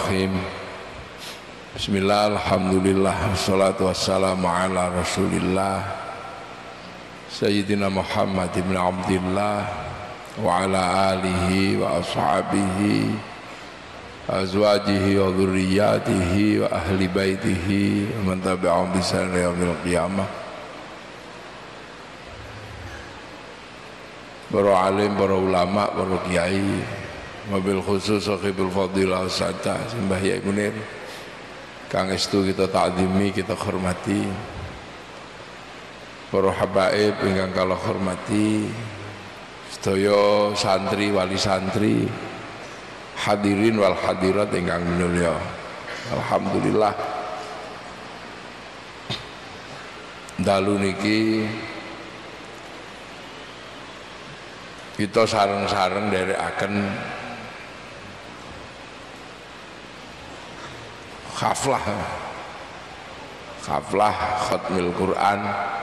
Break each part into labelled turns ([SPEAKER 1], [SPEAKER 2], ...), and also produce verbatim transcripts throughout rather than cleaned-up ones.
[SPEAKER 1] Bismillahirrahmanirrahim. Bismillah, alhamdulillah, wassalatu wassalamu ala rasulillah Sayyidina Muhammad ibn Abdillah wa ala alihi wa ashabihi azwajihi wa dhurriyyatihi wa ahli baitihi wa man tabi'ahum bi ihsan ila yaumil qiyamah. Para alim, para ulama, para kiai, mobil khusus sahibul fadilah sada Mbah Yai Munir kang estu kita takzimi, kita hormati. Para habaib ingkang kala hormati, sedaya santri wali santri, hadirin wal hadirat ingkang minulya. Alhamdulillah dalu niki kita sareng-sareng nderekaken khaflah khaflah khatmil Quran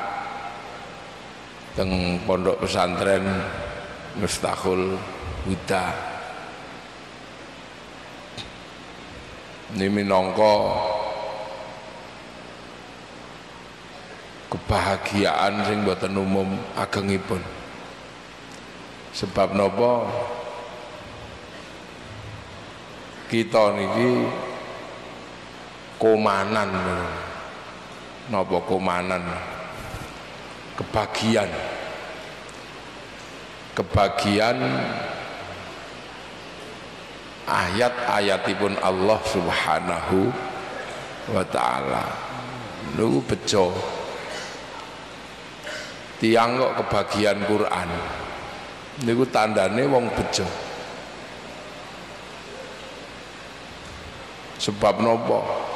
[SPEAKER 1] teng pondok pesantren Miftahul Huda. Ini minangka kebahagiaan sing boten umum agengipun. Sebab napa kita niki komanan, napa komanan, kebagian kebagian ayat-ayatipun Allah Subhanahu wa ta'ala. Niku bejo tiang kok kebagian Quran niku tandane wong bejo. Sebab napa?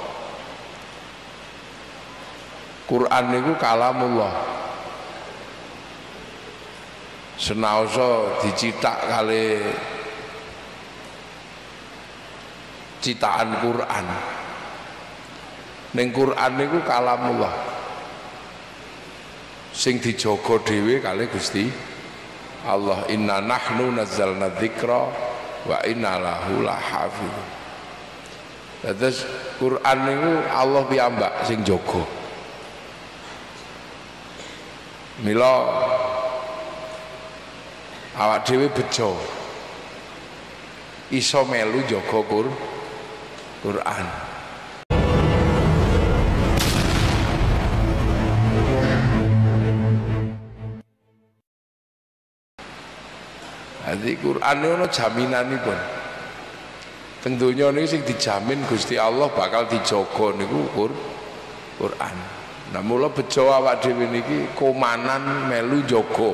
[SPEAKER 1] Quran niku kalamullah. Senaosa dicithak kali citakan Quran. Ning Quran niku kalamullah. Sing dijaga dhewe kali Gusti Allah. Inna nahnu nazzalna dzikra wa inna lahu lahafizun. Terus Quran niku Allah piyambak sing jaga. Mila awak dhewe bejo iso melu jaga Quran. Jadi Quran ini ada jaminanipun. Teng donya niki sing dijamin Gusti Allah bakal dijaga niku Quran. Nah mula bejo awak dhewe niki komanan melu jaga.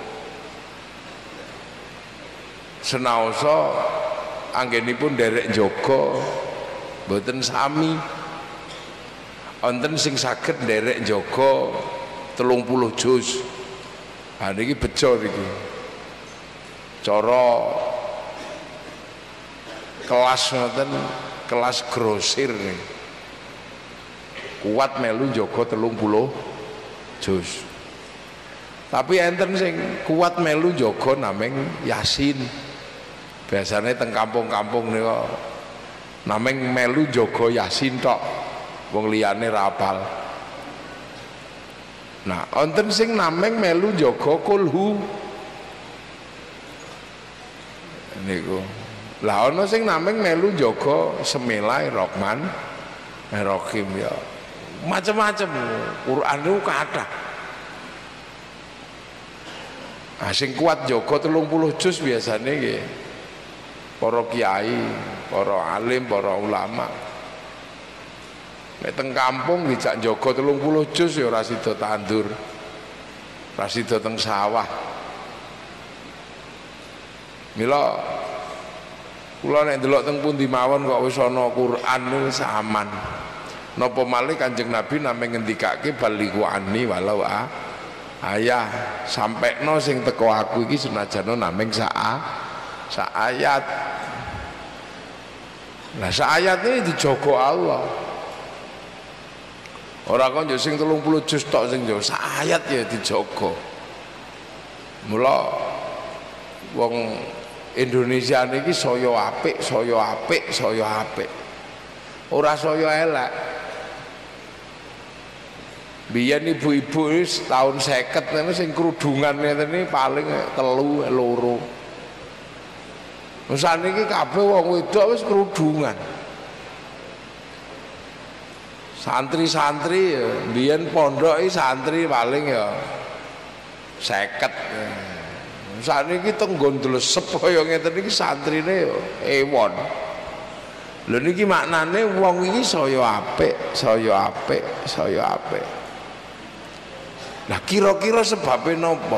[SPEAKER 1] Senaosa anggenipun derek jaga mboten sami. Wonten sing saged derek jaga telung puluh juz. Ha niki bejo niki. Cara kelas ngoten, kelas grosir nih. Kuat melu jaga telung puluh juz. Tapi enten sing kuat melu jaga nameng Yasin. Biasanya teng kampung-kampung niku nameng melu jaga Yasin tok. Wong liyane ra hafal. Nah, enten sing nameng melu jaga kulhu. Niku. Lah ana sing nameng melu jaga Semilai Rahman Rahim ya. Macam-macam Quran niku kathah. Ah sing kuat jaga telung puluh juz biasane nggih para kiai, para alim, para ulama. Nek teng kampung dijak jaga telung puluh juz ya ora sida tandur. Ora sida teng sawah. Mila kula nek ndelok teng pundi mawon kok wis ana Quran wis aman. Napa malih Kanjeng Nabi namung ngendikake balighu anni walau a ayah sampekno sing teko aku iki senajan namung saa sak ayat. Lah sak ayat iki dijaga Allah. Ora kok yo sing telung puluh juz tok sing yo sak ayat ya dijaga. Mula wong Indonesia niki saya apik, saya apik, saya apik. ora saya elek. Biyen ibu-ibu wis tahun seket niku sing kerudungan ngeten iki paling telu loro. Saniki kabeh wong wedok wis kerudungan. Santri-santri ya, biyen pondok iki santri paling ya seket. Saniki tenggon dlesep kaya ngeten iki santrine ya ewon. Lha niki maknane wong iki saya apik, saya apik, saya apik. Nah kira-kira sebabnya nopo?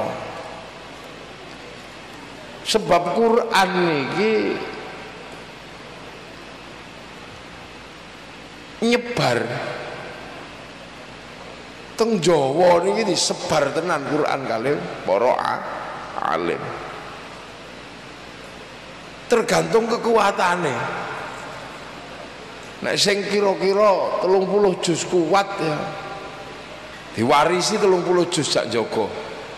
[SPEAKER 1] Sebab Quran niki nyebar teng Jawa niki disebar tenan Quran kali para alim. Tergantung kekuatane. Nek sing kira-kira telung puluh juz kuat ya diwarisi telung puluh juz sak jaga.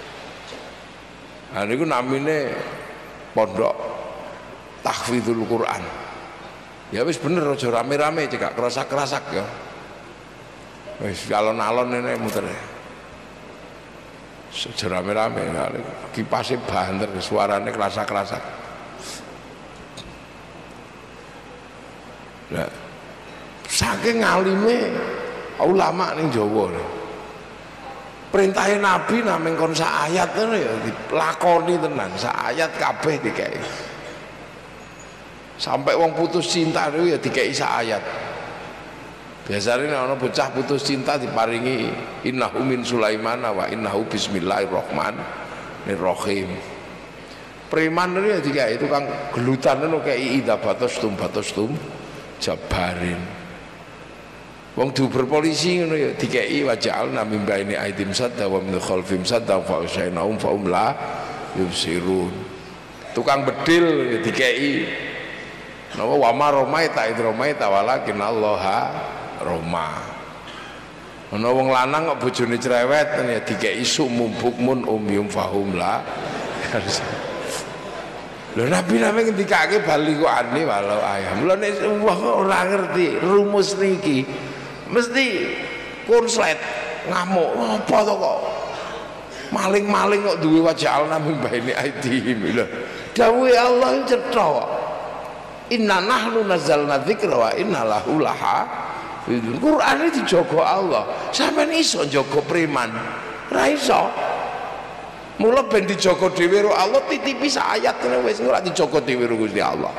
[SPEAKER 1] Nah niku namine pondok tahfidzul Quran. Ya wis bener aja rame-rame cekak kerasak-kerasak ya. Wis alon-alon ini muter. Aja rame-rame kipasnya banter suarane kerasak-kerasak. Nah, saking ngalime ulama ning Jawa. Perintahnya Nabi nameng kon sak ayat ngono ya dilakoni tenan, sak ayat kabeh dikei. Sampai wong putus cinta niku ya dikei sak ayat. Biasanya ana bocah putus cinta diparingi innahu min Sulaiman wa innahu bismillahirrahmanirrahim. Preman niku ya dikei tukang gelutan ngono kei ida batos tum batos tum jabarin. Wong diuber polisi ngono ya dikei waja'alna min baini aidim sadda wa min khalfim sadda fa usyainahum fa um la yubsirun. Tukang bedil ya dikei napa wa ma romaita id romaita walakin Allah roma. Ana wong lanang kok bojone cerewet ya dikei sumum bukmun umyum fahum la. Lho Nabi name ngendikake bali kok ane walau ayam. Lha nek wong ora ngerti rumus niki mesti konslet ngamuk apa to kok maling-maling kok duwe wajah alna min baini aidihim lho dawuhe Allah cetha kok inna nahnu nazzalna dzikra wa inna lahu lahafidun. Qur'ane dijaga Allah, sampean iso jaga preman ra iso. Mula ben dijaga dhewe karo Allah titipi sak ayat ngene wis ora dijaga dhewe karo Gusti Allah.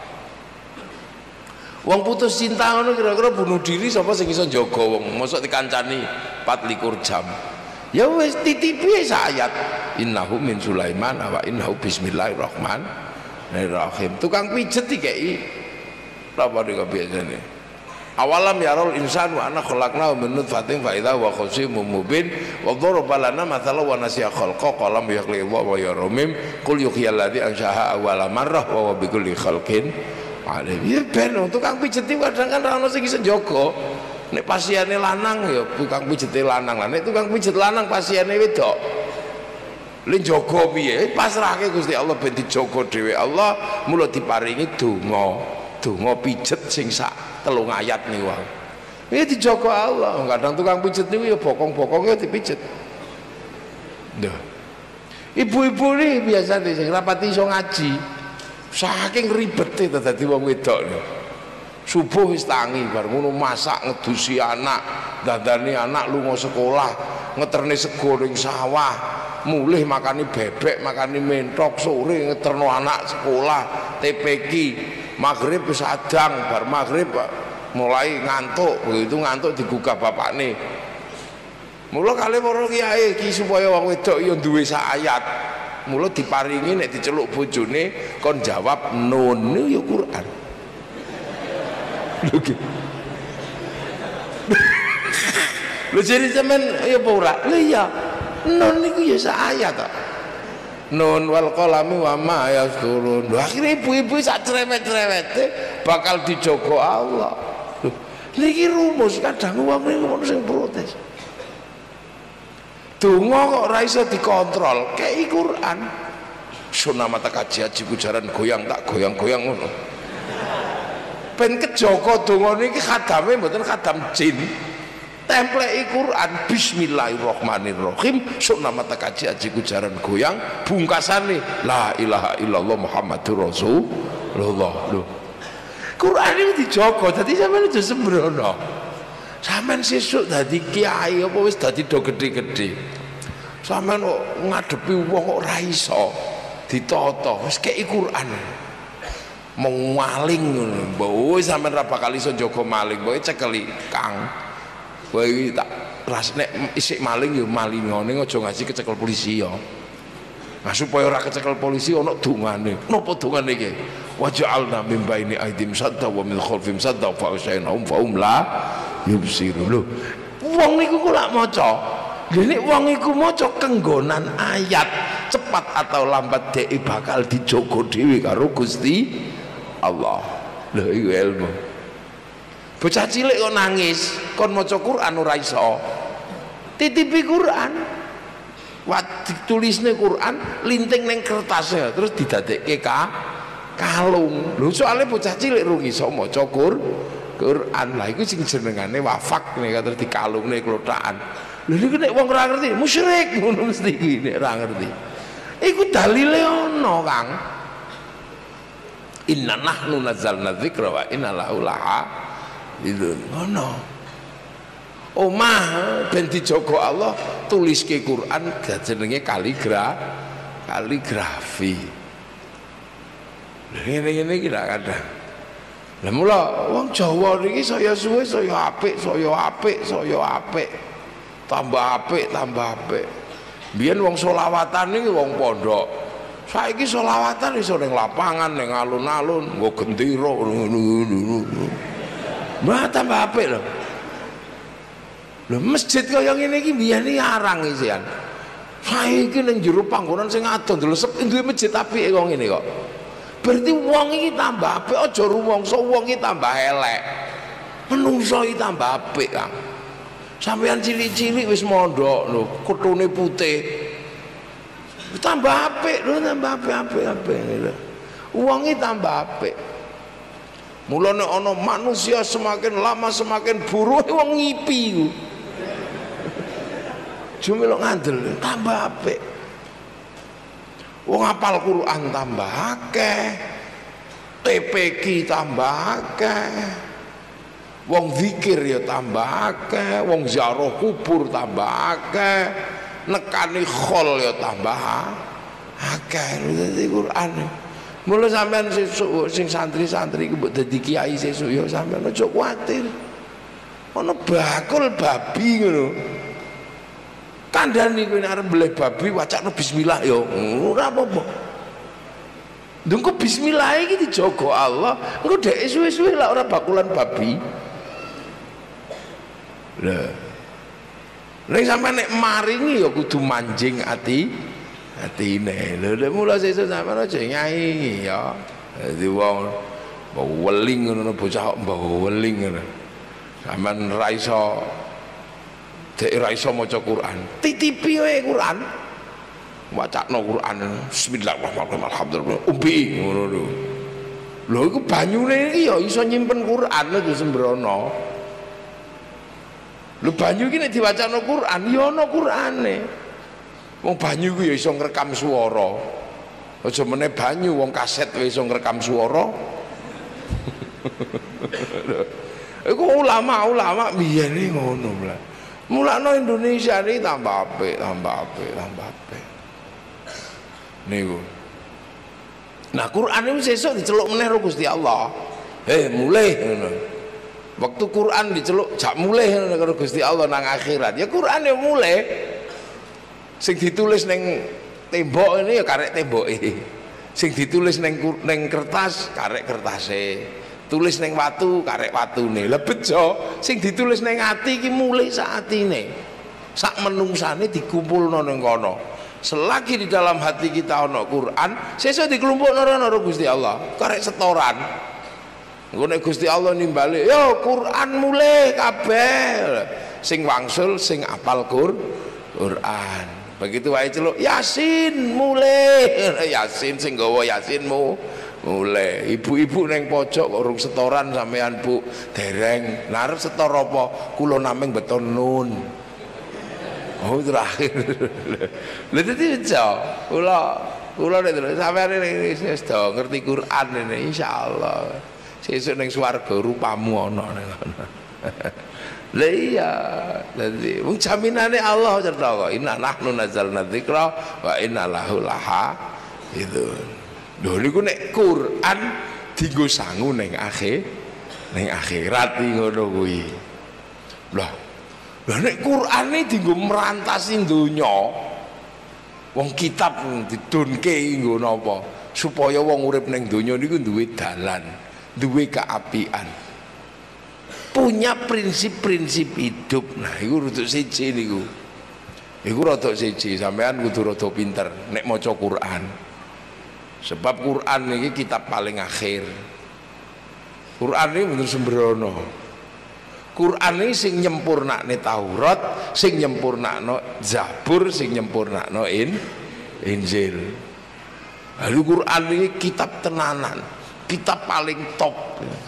[SPEAKER 1] Wong putus cinta ngono kira-kira bunuh diri sapa sing iso jaga wong mosok dikancani empat likur jam. Ya wis titipi sak ayat innahu min Sulaiman wa innahu bismillahirrahmanirrahim. Tukang pijet dikei apa nek biasane. Awalam yarul insanu anna khalaqnahu min nutfatin fa idza huwa khasimun mubin wa daraba lana mathalan wa nasiya khalqa qalam yakhli wa yaramim qul yuhyil ladzi anshaha awwala marrah wa huwa bikulli khalqin alim. Ya ben tukang pijet kadang kan ora ono sing iso jaga. Nek pasiene lanang ya tukang pijet lanang lah. Nek tukang pijet lanang pasiene wedok. Le jaga piye? Pasrahke Gusti Allah ben dijaga dhewe Allah, mula diparingi donga. Donga pijet sing sak telung ayat niku wae. Iki dijaga Allah. Kadang tukang pijet niku ya bokong-bokonge dipijet. Ndah. Ibu-ibu iki biasane sing rapati iso ngaji. Saking ribete dadi wong wedok niku. Subuh wis tangi bar ngono masak ngedusi anak, dandani anak lunga sekolah, ngeterne sego ning sawah, mulih makani bebek, makani mentok, sore ngeterno anak sekolah, T P Q, maghrib wis adang, bar maghrib mulai ngantuk, begitu ngantuk digugah bapakne. Mula kali para kiai iki supaya wong wedok ya duwe sak ayat. Mula diparingi nek diceluk bojone kon jawab nun niku ya Quran. Lho iki. Lho jadi sampean ya apa ora? Lha iya. Nun niku ya sak ayat to. Nun wal qalami wa ma yasturun. Lho akhire ibu-ibu sak cerewet-cerewete bakal dijaga Allah. Lho niki rumus kadang wong niku sing protes. Donga kok ora iso dikontrol, kei Quran. Sunah mata kaji haji kujaran goyang tak goyang-goyang ngono. ben kejaga donga niki khadame mboten khadam jin. Templeki Quran bismillahirrahmanirrahim sok nama takaji aji kujaran goyang bungkasane la ilaha illallah Muhammadur Rasulullah. Lho. Quran itu dijaga dadi sampeyan aja sembrono. Sampeyan sesuk dadi kiai apa wis dadi do gede-gede. Sampeyan kok ngadepi wong kok ora iso ditata wis kei Quran. Mau maling ngono. Mbok sampeyan ra bakal iso jaga maling, mbok cekeli Kang. Kowe tak ras nek isik maling ya malingane aja ngaji kecekel polisi ya. Nah supaya ora kecekel polisi ana dungane. Napa dungane iki? Waja'alna min baini aidim sadda wa min khalfim sadda fa usainahum fa hum la yubsiru. Lho, wong niku kok lak maca. Lha nek wong iku maca kenggonan ayat cepat atau lambat dhek bakal dijogo dhewe karo Gusti Allah. Lho iku ilmu. Bocah cilik kok nangis kon maca Quran ora iso titipi Quran wat ditulisne Quran linting ning kertasnya terus didadekke ka kalung lho soalnya bocah cilik rung iso maca Quran lah iku sing jenengane wafak nek terus dikalungne klotakan lho niku nek wong ora ngerti musyrik ngono mesti iki nek ora ngerti iku dalile ana Kang inna nahnu nazzalna dzikra wa inna lahu laha itu ngono omah ben dijaga Allah tuliske Quran jenenge kaligra kaligrafi ngene-ngene iki lak kadang lha mula wong Jawa niki saya suwe saya apik saya apik saya apik tambah apik tambah apik biyen wong selawatan niki wong pondok saiki selawatan iso ning lapangan ning alun-alun nggo gendera ngono mbah tambah apik lho. Lho masjid kaya ngene iki biyen iki arang isian. Saiki ning jero panggonan sing adoh ndelesep duwe masjid apike kok ngene kok. Berarti wong iki tambah apik aja rumangsa wong iki tambah elek. Menungso iki tambah apik, Kang. Sampeyan cilik-cilik wis mondok lho, kutune putih. Tambah apik lho, tambah apik-apik lho. Wong iki tambah apik. Mulane ana manusia semakin lama semakin buruk wong ngipi iku. Cuma lo ngandel tambah apik. Wong hafal Quran tambah akeh. T P Q tambah akeh. Wong zikir ya tambah akeh, wong ziarah kubur tambah akeh. Nekani khol ya tambah akeh. Dadi Quran. Mula sampean sesuk sing santri-santri ku mbok dadi kiai sesuk ya sampean aja kuwatir. Ana bakul babi ngono. Kandhani kowe nek arep mbleh babi wacana bismillah ya ora apa-apa. Ndungku bismillah iki dijaga Allah, engko dhek suwe-suwe lah ora bakulan babi. Lah. Nek sampean nek maringi ya kudu manjing ati atine lho lho mula sesuk sampean aja nyai ya dadi wong mbok weling ngono bocah mbok weling ngono sampean ra iso dek ra iso maca Quran titipi wae Quran wacana Quran bismillahirrahmanirrahim alhamdulillah umbi ngono lho lho iku banyune iki ya iso nyimpen Quran lho sembrono lho banyu iki nek diwacana Quran ya ana Qurane. Wong banyu ku ya iso ngrekam swara. Aja meneh banyu wong kaset wis iso ngrekam swara. Iku ulama-ulama biyen iki ngono lho. Mulane Indonesia iki tambah apik, tambah apik, tambah apik. Niku. Nah, Quran itu sesuk diceluk meneh karo Gusti Allah. Eh, mulih ngono. Waktu Quran diceluk jak mulih ngono karo Gusti Allah nang akhirat. Ya Quran ya mulih. Sing ditulis neng tembok ini ya karek temboke. Sing ditulis neng neng kertas karek kertase. Tulis neng watu karek watune. Lah bejo sing ditulis neng ati iki mulih sak atine. Sak menungsane dikumpulno ning kono. Selagi di dalam hati kita ana Quran, sesuk dikelompokno karo Gusti Allah, karek setoran. Engko nek Gusti Allah nimbali, yo Quran mulih kabeh. Sing wangsul sing apal Quran. Begitu wae celuk Yasin mulih Yasin sing gawa Yasinmu Mulai ibu-ibu neng pojok kok urung setoran sampean Bu dereng. Nah arep setor apa? Kula namung beton nun. Oh terakhir. Lha dadi aja. Kula kula nek sampean iki wis do ngerti Quran ini insyaallah. Sesuk ning swarga rupamu ana ning kono. Lah iya, dadi wong jaminane Allah cetha kok. Inna nahnu nazzalna dzikra wa inna lahu laha itu. Lho niku nek Quran dienggo sangu ning akhir ning akhirat iki ngono kuwi. Lah, lha nek Qurane dienggo merantasi donya. Wong kitab didunke nggo napa? Supaya wong urip ning donya niku duwe dalan, duwe keapian. Punya prinsip-prinsip hidup. Nah, iku rada siji niku. Iku rada siji, sampean kudu rada pinter nek maca Quran. Sebab Quran ini kitab paling akhir. Quran ini bener sembrono. Quran ini sing nyempurnakne Taurat, sing nyempurnakno Zabur, sing nyempurnakno in Injil. Lalu Quran ini kitab tenanan, kitab paling top.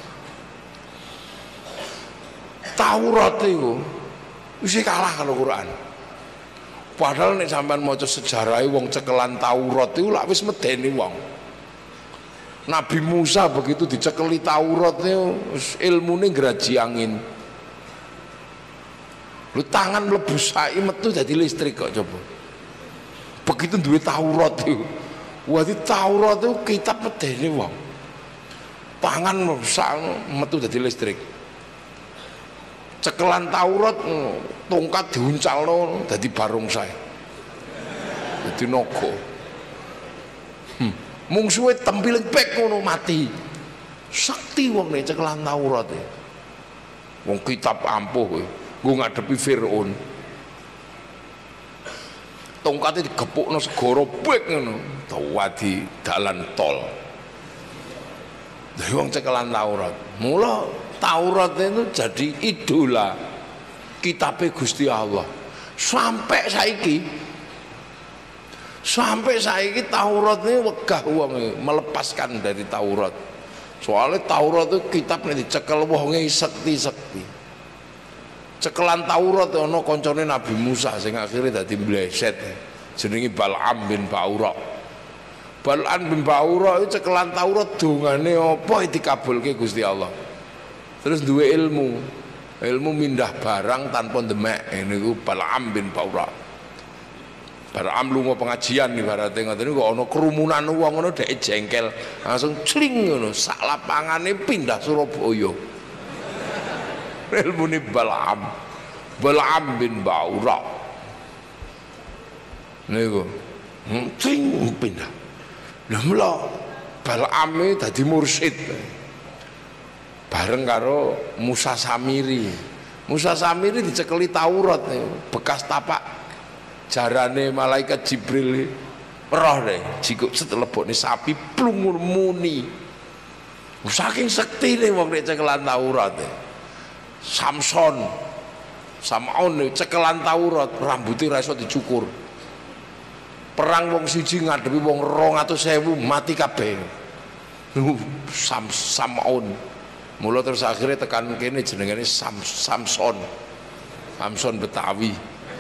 [SPEAKER 1] Taurat itu wis kalah kalau Quran. Padahal nek sampean maca sejarah wong cekelan Taurat itu lak wis medeni wong. Nabi Musa begitu dicekeli Taurat itu ilmune geraji angin. Lu tangan mlebu saiki metu dadi listrik kok coba. Begitu duwe Taurat itu. Wah di Taurat itu kitab medeni wong. Tangan mlebu metu dadi listrik. Cekelan Taurat tongkat diuncalno dadi barongsai. Dadi naga. Hmm. Mungsuhe tempiling pek ngono mati. Sakti wong nek cekelan Taurat e. Wong kitab ampuh kowe, nggo ngadepi Firaun. Tongkate digepukno segara pek ngono, dadi dalan tol. Dadi wong cekelan Taurat. Mula Taurat itu jadi idola kitabnya Gusti Allah sampai saiki sampai saiki Taurat ini wegah wong melepaskan dari Taurat soalnya Taurat itu kitab yang dicekel wonge sekti-sekti cekelan Taurat ono koncone Nabi Musa sing akhirnya dadi mleset jenenge Bal'am bin Ba'ura. Bal'am bin Ba'ura itu cekelan Taurat dongane apa dikabulke Gusti Allah. Terus dua ilmu, ilmu mindah barang tanpa demek. Ini ku Bal'am bin Ba'ura. Bal'am lunga pengajian nih barate ngoten niku ana kerumunan wong ngono dhek jengkel, langsung cling ngono sak lapangane pindah Surabaya. Ilmune Bal'am. Bal'am bin Ba'ura. Niku. Hmm, cling pindah. Lah mula Bal'am iki dadi mursyid. Bareng karo Musa Samiri. Musa Samiri dicekeli Taurat bekas tapak jarane malaikat Jibril roh deh jikuk setelebokne sapi plungur muni. Saking sektine wong nek cekelan Taurat. Samson Sam'on cekelan Taurat rambutnya ra iso dicukur. Perang wong siji ngadepi wong rong atus ewu mati kabeh. Sam Sam'on. Mula terus akhirnya tekan kene jenengane Sam, Samson. Samson Betawi.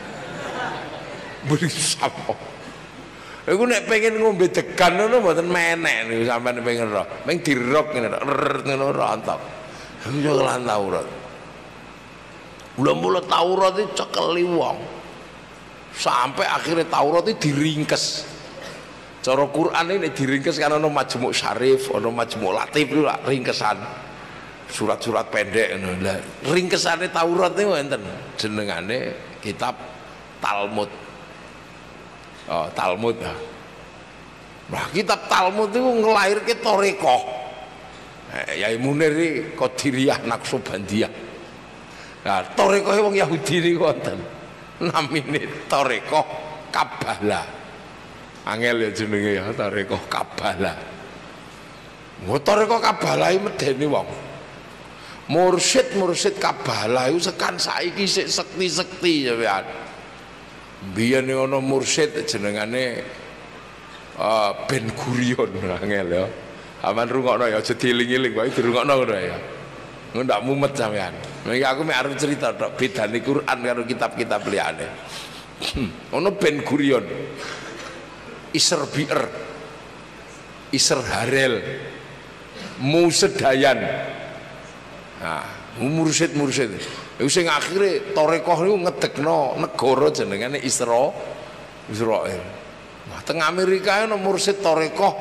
[SPEAKER 1] Beri Samson. Aku nek pengen ngombe degan ngono mboten menek niku sampean pengen roh. Meng dirok ngene ngono rontok. Aku yo lan Taurat. Mula-mula Taurat iki cekeli wong. Sampai akhirnya Taurat iki diringkes. Cara Quran ini diringkes kan ana Majmu' Syarif, ana Majmu' Latif lho ringkesan. Surat-surat pendek lah ringkesane Taurat niku enten jenengane kitab Talmud. Oh, Talmud. Nah, kitab Talmud itu ngelahirke Torekoh. Eh, Yai Munir iki Qadiriyah Naqsabandiyah. Nah, Torekoh wong Yahudi niku wonten. Namine Torekoh Kabbalah. Angel ya jenenge ya Torekoh Kabbalah. Mo Torekoh Kabbalah iki medeni wong. Mursyid-mursyid Kabbalah itu sekan saiki sik sekti-sekti ya pian. Biyen ana mursyid jenengane uh, Ben Gurion angel ya. Aman rungokno ya aja dieling-eling wae dirungokno ngono ya. Ngono ndak mumet sampean. Iki aku mek arep cerita tok bedane Quran karo kitab-kitab liyane. Ono Ben Gurion. Isser Bi'r. Isser Harel. Musedayan. Nah, mursyid-mursyid. Iku sing akhire Torekoh niku ngedekno negara jenengane Isra Israil. Nah, teng Amerika ono mursyid Torekoh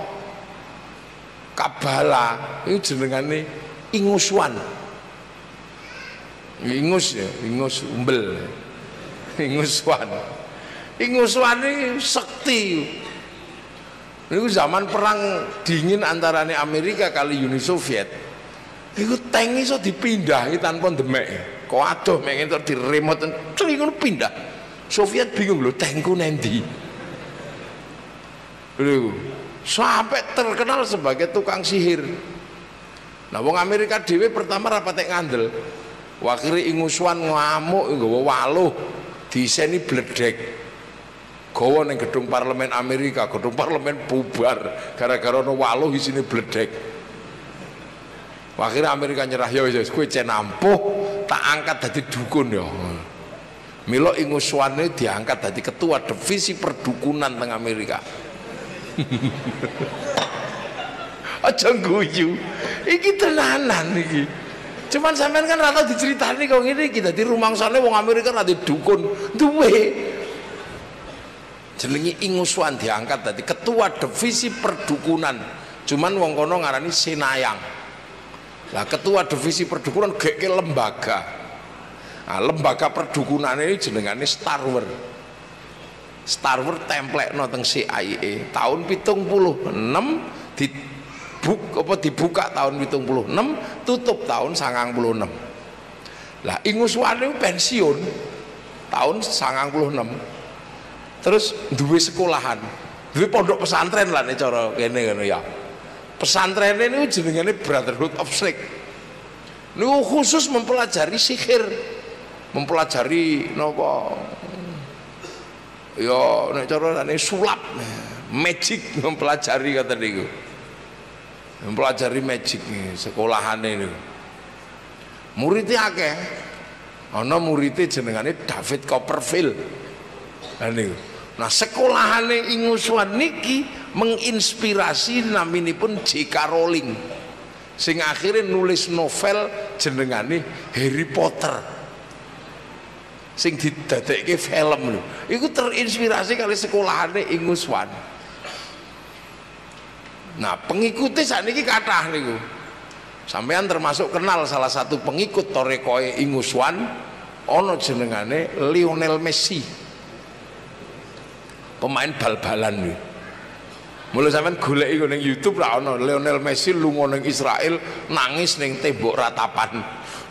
[SPEAKER 1] Kabala iku jenengane Inguswan. Ingus ya, ingus umbel. Inguswan. Inguswan iki sekti. Niku zaman perang dingin antarane Amerika kali Uni Soviet. Iku tank iso dipindahi tanpa demek. Kok adoh mek entuk di remote cling ngono pindah. Soviet bingung lho tankku nendi. Lho, sampai terkenal sebagai tukang sihir. Nah wong Amerika dhewe pertama rapatek ngandel. Wakire Inguswan ngamuk nggawa waluh diseni bledek. Gawa ning gedung parlemen Amerika, gedung parlemen bubar gara-gara ono waluh isine bledek. Akhirnya Amerika nyerah ya wis kowe cen ampuh tak angkat dadi dukun ya. Mila Inguswane diangkat dadi ketua divisi perdukunan teng Amerika. Aja guyu. Iki tenanan iki. Cuman sampean kan ora tau diceritani kok ngene iki dadi rumangsane wong Amerika ora dukun duwe. Jenenge Inguswan diangkat dadi ketua divisi perdukunan. Cuman wong kono ngarani Senayang. Lah ketua divisi perdukunan geke lembaga. Nah, lembaga perdukunan ini jenengane Star Wars. Star Wars templekno teng C I A tahun pitung puluh enam dibuk apa dibuka tahun pitung puluh enam tutup tahun sangang puluh enam. Lah Inguswan pensiun tahun sangang puluh enam. Terus duwe sekolahan, duwe pondok pesantren lah nih cara kene ngono ya. Pesantren ini jenengane Brotherhood of Snake. Niku khusus mempelajari sihir, mempelajari napa? Ya nek cara nek sulap, magic mempelajari kata niku. Mempelajari magic nih sekolahane niku. Muridnya akeh. Ana muridnya jenengane David Copperfield. Nah niku. Nah sekolahane Inguswan niki menginspirasi naminipun J K Rowling sing akhirnya nulis novel jenengane Harry Potter sing didadekke film lho. Iku terinspirasi kali sekolahane Inguswan. Nah pengikutnya saat ini kathah niku. Sampean termasuk kenal salah satu pengikut Torekoe Inguswan ono jenengane Lionel Messi. Pemain bal-balan nih. Mulai sampean goleki ning YouTube ra ono Lionel Messi lunga ning Israel nangis ning tembok ratapan.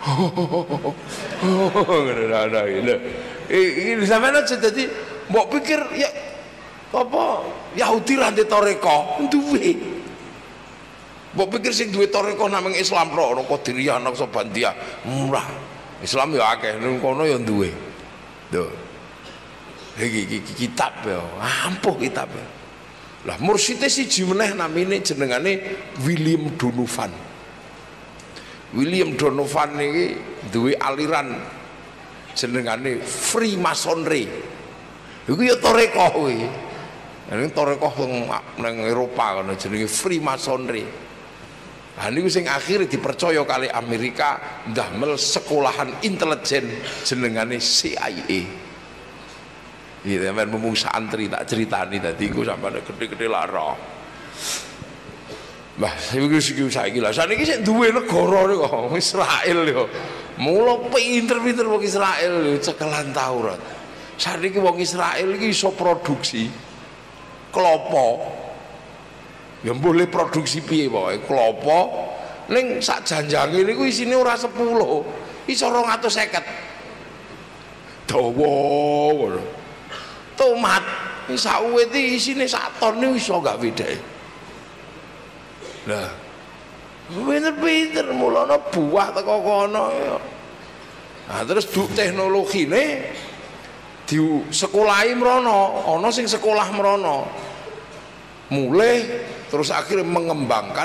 [SPEAKER 1] Ngono ana iki. Iki sampean aja dadi mbok pikir ya apa Yahudi ra ndek toreko duwe. Mbok pikir sing duwe toreko namung Islam ro ono Qadiriyah ono Sobandia murah. Islam ya akeh ning kono ya duwe. Tuh. Iki, iki kitab ya, ampuh kitab ya. Lah mursyide siji meneh namine jenengane William Donovan. William Donovan iki duwe aliran jenengane Freemasonry. Iku ya toreko kuwi. Ning toreko nang Eropa kono jenenge Freemasonry. Lah niku sing akhire dipercaya kali Amerika ndamel sekolahan intelijen jenengane C I A. Iya, sampeyan mung santri tak ceritani tadi iku sampeyan gede-gede lara. Mbah, iki saiki lha saniki sik duwe negara niku Israel yo. Mula pinter-pinter wong Israel lho cekelan Taurat. Saniki wong Israel iki iso produksi klopo. Ya boleh produksi piye pokoke klopo ning sak janjange niku isine ora sepuluh, iso rong atus seket. Dawa ngono. Tomat iki sak uwit isine sak ton niku iso gak bedake. Lah pinter-pinter mulane buah teko kono ya. Nah terus duk teknologine di sekolahi mrono, ana sing sekolah mrono. Mulai terus akhirnya mengembangkan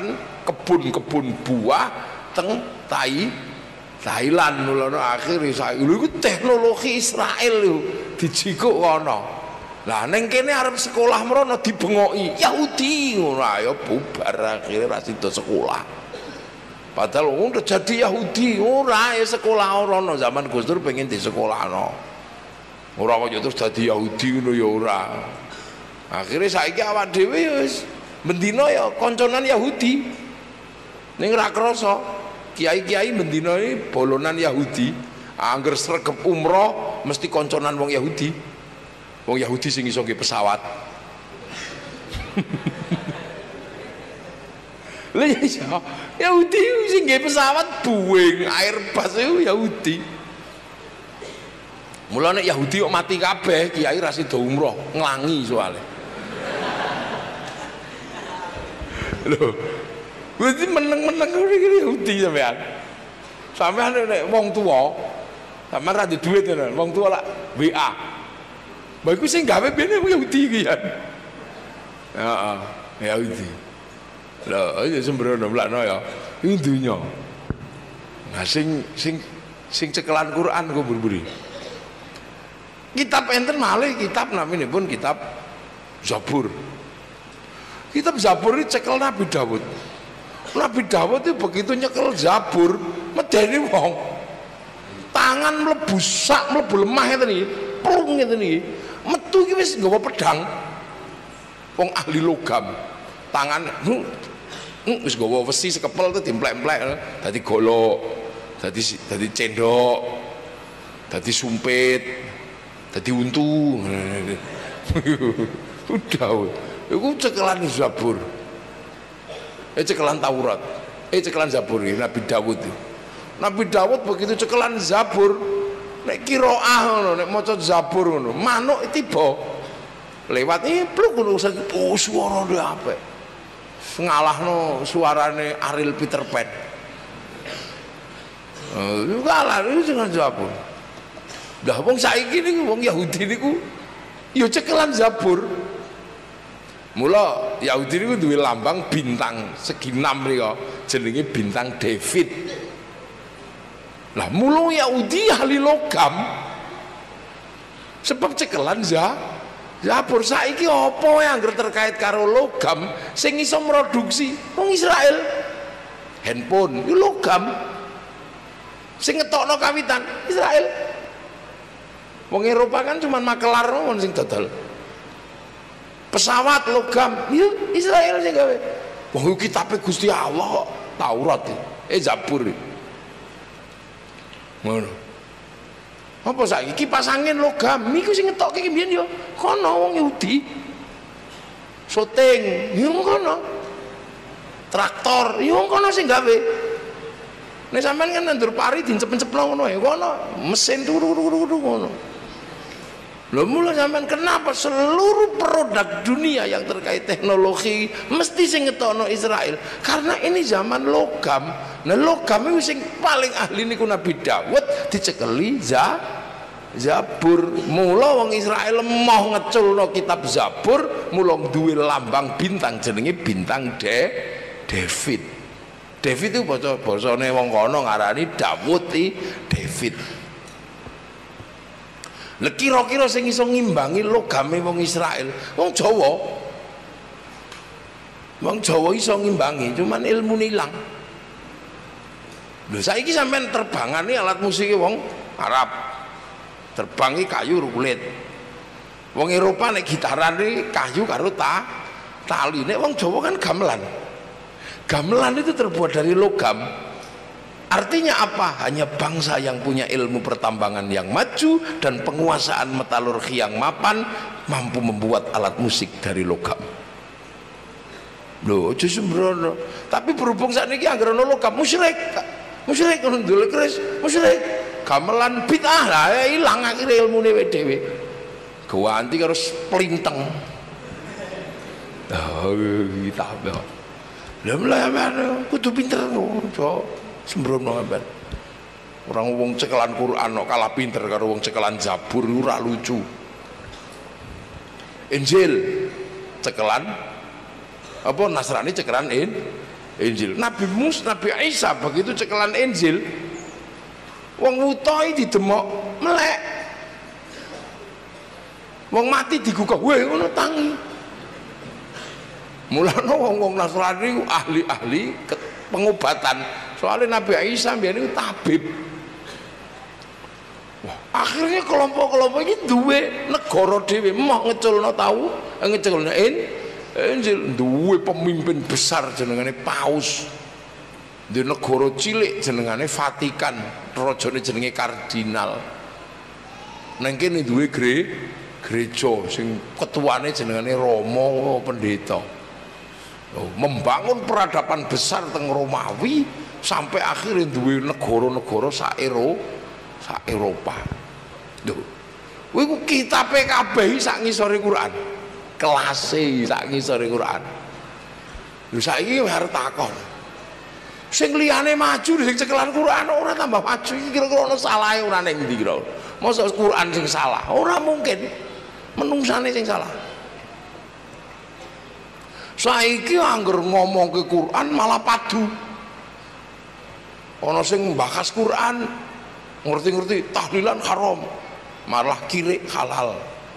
[SPEAKER 1] kebun-kebun buah teng Tai Thailand mulane akhire saiki lho iku teknologi Israel lho dijikuk kono. Lah ning kene arep sekolah mrono dibengoki Yahudi ngono ayo bubar akhire ra sida sekolah. Padahal udah jadi Yahudi ora ya sekolah ora zaman Gus Dur pengen di sekolahno. Ora kok terus dadi Yahudi ngono ya ora. Akhire saiki awak dhewe wis mendina ya konconan Yahudi. Ning ra krasa kiai-kiai mendina iki bolonan Yahudi. Angger sregep umroh mesti konconan wong Yahudi. Wong Yahudi sing iso nggih pesawat. Lha iso Yahudi sing nggih pesawat Boeing, Airbus itu Yahudi. Mulane Yahudi kok mati kabeh, kiai ra sida umroh, nglangi soalnya. Lho, berarti meneng-meneng iki Yahudi sampean. Sampean nek wong tuwa, sampean ra duit tenan, wong tuwa lak W A. Bagus sing gawe bene Yahudi iki ya. Heeh, Yahudi. Lah, aja sembrono mlakno ya. Iki dunya. Nah sing sing sing cekelan Quran kok buri-buri. Kitab enten malih kitab naminipun kitab Zabur. Kitab Zabur ini cekel Nabi Dawud. Nabi Dawud itu begitu nyekel Zabur, medeni wong. Tangan mlebu sak mlebu lemah ngeten iki, plung ngeten iki. Metu iki wis nggawa pedang. Wong ahli logam. Tangan hu, hu, wis nggawa wesi sekepel itu dimplek-mplek dadi golok, dadi dadi cendok, dadi sumpit, dadi untu. Udah. Iku cekelan Zabur. Eh cekelan Taurat. Eh cekelan Zabur ini Nabi Dawud. Nabi Dawud begitu cekelan Zabur, nek qiraah ngono, nek maca Zabur ngono, manuk tiba lewat iki pluk ngono saiki oh suarane apik. Ngalahno suarane Ariel Peter Pan. Eh kalah iki dengan Zabur. Lah wong saiki niku wong Yahudi niku ya cekelan Zabur. Mula Yahudi niku duwe lambang bintang segi enam mriko jenenge bintang David. Lah mula Yahudi ahli logam. Sebab cekelan za Zabur saiki apa yang terkait karo logam sing iso produksi wong Israel. Handphone itu logam. Sing ngetokno kawitan Israel. Wong Eropa kan cuma makelar ngono sing dodol. Pesawat logam, ya Israel sing gawe. Wong iki kitabe Gusti Allah kok, Taurat eh Zabur. Ngono. Apa saiki kipas angin logam, iku sing ngetokke iki mbiyen ya kono wong Yahudi. Syuting, ya kono. Traktor, ya kono sing gawe. Nek sampean kan nandur pari dincep-ceplo ngono ya kono, mesin turu-turu ngono. Loh mula sampean kenapa seluruh produk dunia yang terkait teknologi mesti sing ngetokno Israel? Karena ini zaman logam. Nah logam itu sing paling ahli niku Nabi Dawud dicekeli za Zabur. Mula wong Israel mau ngeculno kitab Zabur, mula duwe lambang bintang jenenge bintang De David. David itu basa basane wong kono ngarani Dawud i David. Lah kira-kira sing iso ngimbangi logame wong Israel, wong Jawa. Wong Jawa iso ngimbangi, cuman ilmune ilang. Lho saiki sampean terbangane alat musik wong Arab. Terbangi kayu kulit. Wong Eropa nek gitaran iki kayu karo ta tali. Nek wong Jawa kan gamelan. Gamelan itu terbuat dari logam. Artinya apa? Hanya bangsa yang punya ilmu pertambangan yang maju dan penguasaan metalurgi yang mapan mampu membuat alat musik dari logam. Loh, aja sembrono. Tapi berhubung saat ini anggere ono logam musyrik. Musyrik ngono ndolek kris, musyrik. Gamelan bid'ah lah ilang akhire ilmune dhewe. Ganti karo plinteng. Oh, kita apa? Lah mlayu kudu pinter ngono. Sembrono sampean. Orang wong cekelan Quran kok kalah pinter karo wong cekelan Zabur ora lucu. Injil cekelan apa Nasrani cekelan in Injil. Nabi Musa, Nabi Isa begitu cekelan Injil, wong wutoi didemok melek, wong mati digugah, weh ngono tangi. Mulane wong-wong Nasrani ahli-ahli pengobatan, soalnya Nabi Isa biar itu tabib. Wah, akhirnya kelompok-kelompok ini duwe negara dhewe mau ngeculno tahu, ngeculno in Injil, duwe pemimpin besar jenengane Paus, di negara cilik jenengane Vatikan, rajane jenenge kardinal. Nang kene duwe gre, gereja sing ketuane jenengane Romo pendeta. Oh, membangun peradaban besar teng Romawi sampai akhirnya duwe negara-negara sak Ero, sak Eropa. Lho, kuwi ku kitabe kabeh sak ngisore Quran. Kelase sak ngisore Quran. Lho saiki arep takon. Sing liyane maju sing cekelan Quran ora tambah maju iki kira-kira ana salahe ora ning ndi kira. Mosok Quran sing salah? Ora mungkin. Menungsane sing salah. Saiki angger ngomongke Quran malah padu. Ana sing mbahas Quran ngerti-ngerti tahlilan haram, malah kirik halal.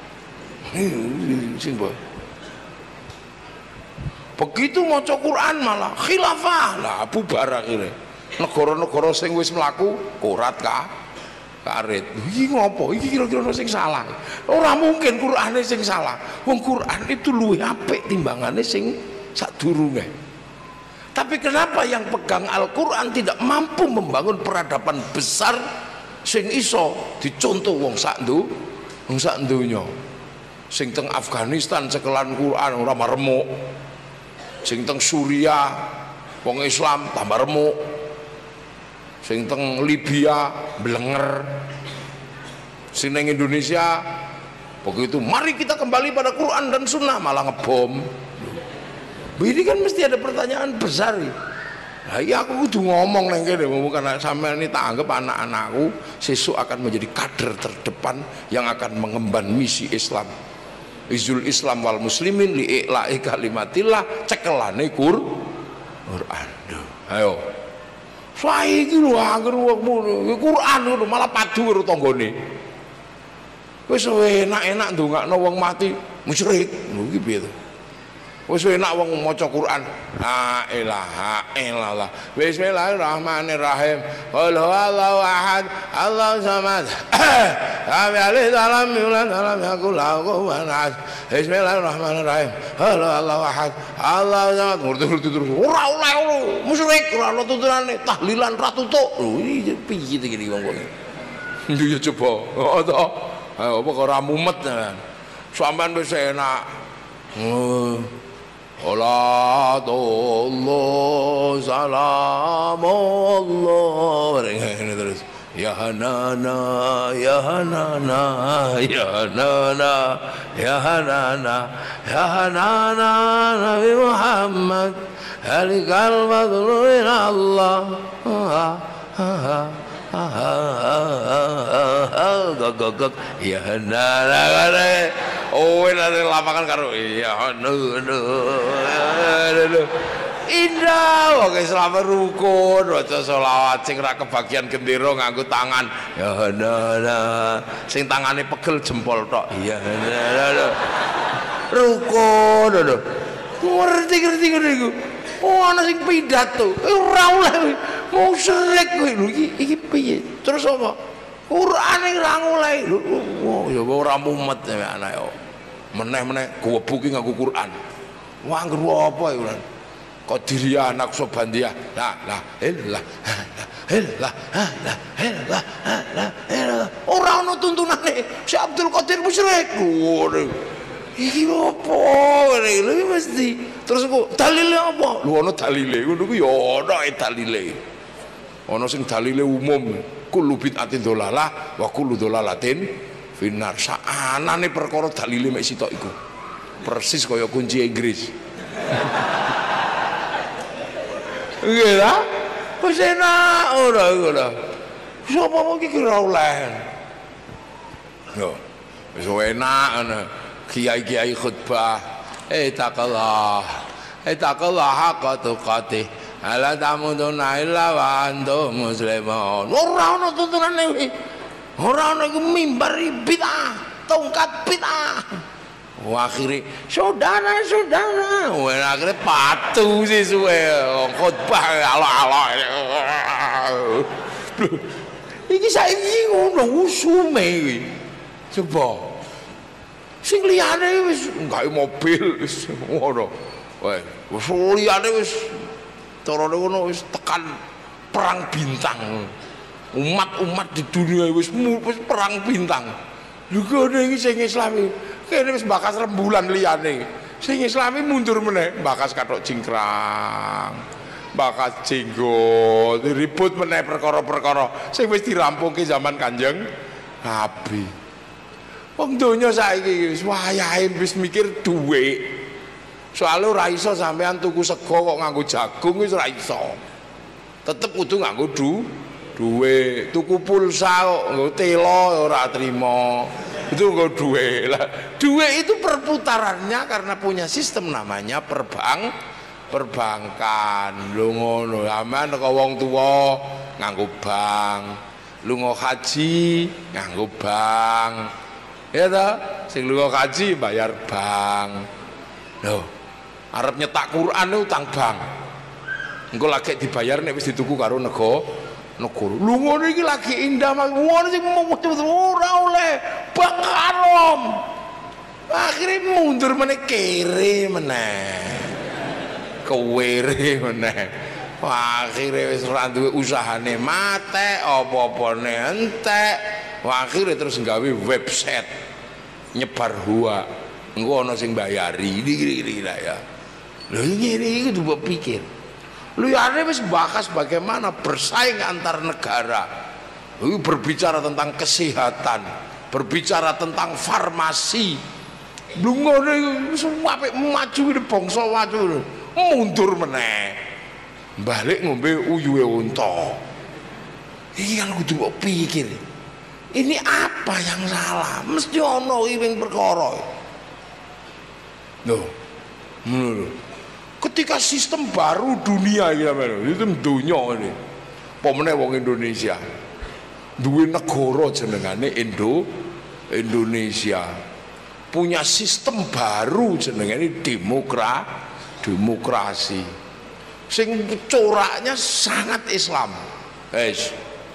[SPEAKER 1] Begitu maca Quran malah khilafah lah bubar akhirnya. Negara-negara sing wis mlaku korat ka karet. Iki ngopo? Iki kira-kira sing salah. Ora mungkin Qurane sing salah. Wong Quran itu luwih apik timbangane sing sadurunge. Tapi kenapa yang pegang Al-Quran tidak mampu membangun peradaban besar sing iso dicontoh wong sak ndu, wong sak donya. Sing teng Afghanistan cekelan Quran ora maremuk, sing teng Suriah wong Islam tambah remuk, sing teng Libya blenger, sing neng Indonesia begitu mari kita kembali pada Quran dan Sunnah malah ngebom. Ini kan mesti ada pertanyaan besar. Nah, iya aku kudu ngomong neng kene karena sampean ini tak anggap anak-anakku sesuk akan menjadi kader terdepan yang akan mengemban misi Islam. Izul Islam wal muslimin li i'la'i kalimatillah cekelane Qur Quran. Ayo. Saiki lho angger wong Quran ngono malah padu karo tanggane. Wis enak-enak ndongakno wong mati musyrik. Lho iki piye to? Wis enak wong maca Quran. La ilaha illallah. Bismillahirrahmanirrahim. Qul huwallahu ahad, Allahus samad. Lam yalid wa lam yulad wa lam yakul lahu kufuwan ahad. Bismillahirrahmanirrahim. Qul huwallahu ahad, Allahus samad. Ngerti-ngerti terus. Ora oleh musyrik, ora ono tuntunane tahlilan ra tutuk. Lho iki piye iki wong-wong. Yo coba. Oh to. Ayo apa ora mumet kan. Sampeyan wis enak. Oh. Salatullah salamullah ini terus ya hanana ya hanana ya hanana ya hanana ya hanana Nabi Muhammad alikal madluin Allah gagak ya hanana oh ini lapangan karo ya no no indah oke selama rukun waca selawat sing ra kebagian gendera nganggo tangan ya no no sing tangane pegel jempol tok ya no no rukun no ngerti-ngerti ngono iku oh ana sing pidato ora oleh musyrik kowe lho iki iki piye terus apa Quran yang rangulai, oh ya ora mumet ya anak yo, meneh-meneh gowebuki nganggo Quran, wah ngger apa ya Quran, Qadiriyah Naqsabandiyah, lah lah ilah, ilah, lah ilah, lah ilah, ora ono tuntunane, si Abdul Qadir musyrik, waduh, iki apa, ini mesti, terus aku dalilnya apa, lu ono dalile, ngono ku ya ono dalile, ono sing dalile umum. Kullu bid'atin dhalalah wa kullu dhalalatin finnar. Saanane perkara dalile mek sitok iku. Persis kaya kunci Inggris. Nggih ta? Wis enak ora ora. Sapa mau iki kira oleh. Yo, wis enak ana kiai-kiai khutbah. Eh taqallah. Eh taqallah haqqa tuqatih. ala tamutuna illa wa antum muslimun. Ora ana tuntunane kuwi. Ora ana iku mimbar bid'ah, tongkat bid'ah. Akhirnya saudara-saudara, akhirnya patuh sih suwe khotbah ala-ala. Iki saiki ngono usume iki. Coba. Sing liyane wis gawe mobil wis ngono. Weh, wis liyane wis carane ngono wis tekan perang bintang. Umat-umat di dunia wis wis perang bintang. Lho kene iki sing Islami kene wis bakas rembulan liyane. Sing Islami mundur meneh, bakas kathok cingkrang. Bakas jenggot, ribut meneh perkara-perkara sing wis dirampungke zaman Kanjeng Nabi. Wong donya saiki wis wayahe wis mikir dhuwit. Soale ora iso sampean tuku sego kok nganggo jagung wis ora iso. Tetep kudu nganggo du dhuwit, tuku pulsa kok nggo telo ora trimo. Itu nggo dhuwit. Lah, dhuwit itu perputarannya karena punya sistem namanya perbang perbankan. Lu ngono, aman kok wong tuwa nganggo bank. Lunga haji nganggo bank. Ya ta? Sing lunga haji bayar bank. Lho, arep nyetak Quran utang bank. Engko lagi dibayar nek wis dituku karo nego negara. Lu ngono iki lagi indah mas. Ngono sing ora oleh bank haram. Akhire mundur meneh kere meneh. Kewere meneh. Akhire wis ora duwe usahane mate, apa-apane entek. Akhire terus gawe website nyebar hoax. Engko ana sing bayari iki ya. Lho ngene iki kudu pikir. Lu ya wis bahas bagaimana bersaing antar negara. Lu berbicara tentang kesehatan, berbicara tentang farmasi. Lu ngono wis apik maju iki bangsa maju. Mundur meneh balik ngombe uyuhe unta. Iki kan kudu mbok pikir, ini apa yang salah? Mesti ana iki perkara. Loh, lho. Ketika sistem baru dunia iki itu dunia ini. Pemene wong Indonesia duwe negara jenengane Indo Indonesia. Punya sistem baru jenengane demokrasi. Demokrasi sing coraknya sangat Islam. Wis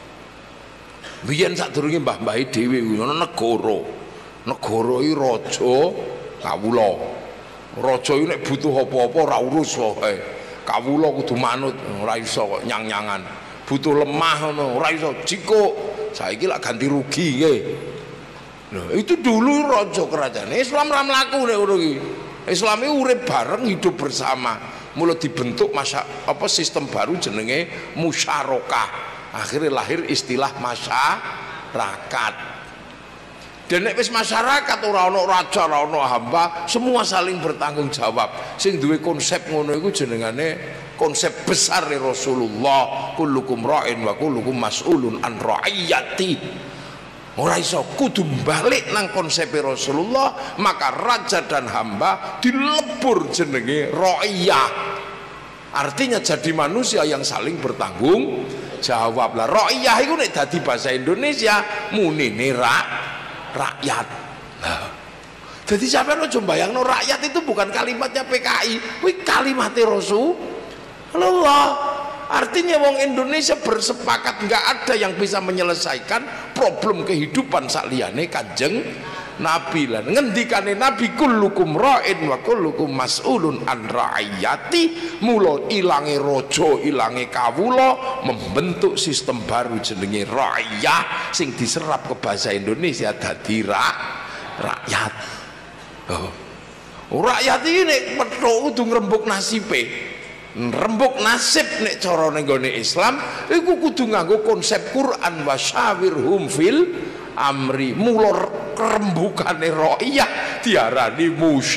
[SPEAKER 1] biyen sadurunge mbah-mbahe dhewe ngono negara. Negara iki raja kawula. Raja iki nek butuh apa-apa ora urus wae. Kawula kudu manut, ora iso kok nyang-nyangan. Butuh lemah ngono, ora iso jikuk. Saiki lak ganti rugi nggih. Lho, itu dulu raja kerajaan. Islam ra mlaku nek ngono iki. Islam itu urip bareng hidup bersama. Mulai dibentuk masa apa sistem baru jenenge musyarakah. Akhirnya lahir istilah masyarakat. Dan nek wis masyarakat ora ana raja, ora ana hamba, semua saling bertanggung jawab. Sing duwe konsep ngono iku jenengane konsep besar Rasulullah, kullukum ra'in wa kullukum mas'ulun an ra'iyati. Ora iso kudu balik nang konsep Rasulullah, maka raja dan hamba dilebur jenenge ra'iyah. Artinya jadi manusia yang saling bertanggung jawab. Lah ra'iyah iku nek dadi bahasa Indonesia munine rak rakyat. Nah, jadi sampeyan aja mbayangno rakyat itu bukan kalimatnya P K I, kuwi kalimatnya Rasulullah. Artinya wong Indonesia bersepakat nggak ada yang bisa menyelesaikan problem kehidupan sakliyane Kanjeng Nabi. Lan ngendikane Nabi kullukum ra'in wa kullukum mas'ulun an ra'iyati. Mula ilange raja, ilange kawula, membentuk sistem baru jenenge ra'iyah sing diserap ke bahasa Indonesia dadi ra, rakyat. Oh. Rakyat iki nek petuk kudu ngrembug nasibe. Rembuk nasib nek cara ning gone Islam iku kudu nganggo konsep Quran wasyawirhum fil amri. Mula rembukane ra'iyah diarani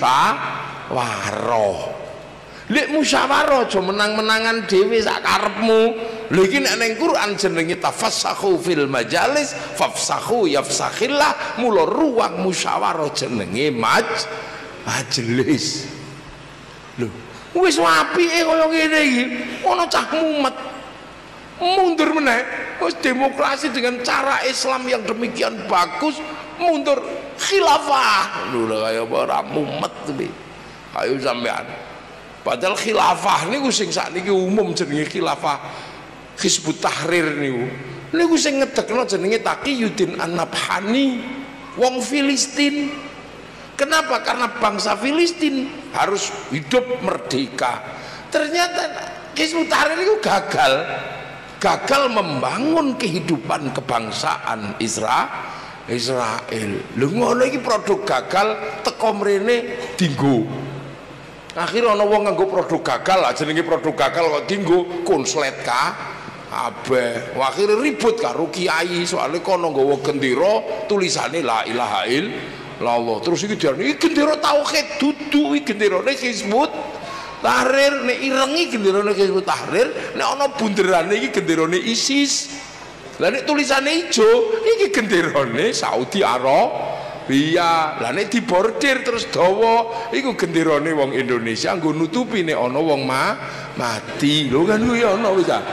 [SPEAKER 1] musyawarah. Lek musyawarah aja menang-menangan dhewe sak karepmu. Lha iki nek ning Quran jenenge tafassahu fil majalis fafsahu yafsakhillah. Mula ruang musyawarah jenenge maj majelis. Lho Wis apike kaya ngene iki, ana cah mumet. Mundur meneh, wis demokrasi dengan cara Islam yang demikian bagus, mundur khilafah. Lho kaya ora mumet iki. Ayo sampean. Padahal khilafah niku sing sakniki umum jenenge khilafah Hizbut Tahrir niku. Niku sing ngedekno jenenge Taqiyuddin An-Nabhani, wong Filistin. Kenapa? Karena bangsa Filistin harus hidup merdeka. Ternyata Hizbut Tahrir itu gagal, gagal membangun kehidupan kebangsaan Isra, Israel. Lho ngono iki produk gagal teko mrene dinggo. Akhirnya ana wong nganggo produk gagal, lah jenenge produk gagal kok dinggo konslet ka kabeh. Akhirnya ribut karo kiai soalnya kono nggawa gendera tulisane la ilaha illallah. Terus iki diarani iki gendera tauhid, dudu iki genderane Hizbut Tahrir. Nek irengi genderane Hizbut Tahrir, nek ana bunderane iki genderane ISIS. Lah nek tulisane ijo iki genderane Saudi Arabia. Lah nek dibordir terus dawa iku genderane wong Indonesia nggo nutupi nek ana wong ma mati. Lho kan kuwi ana wis ta.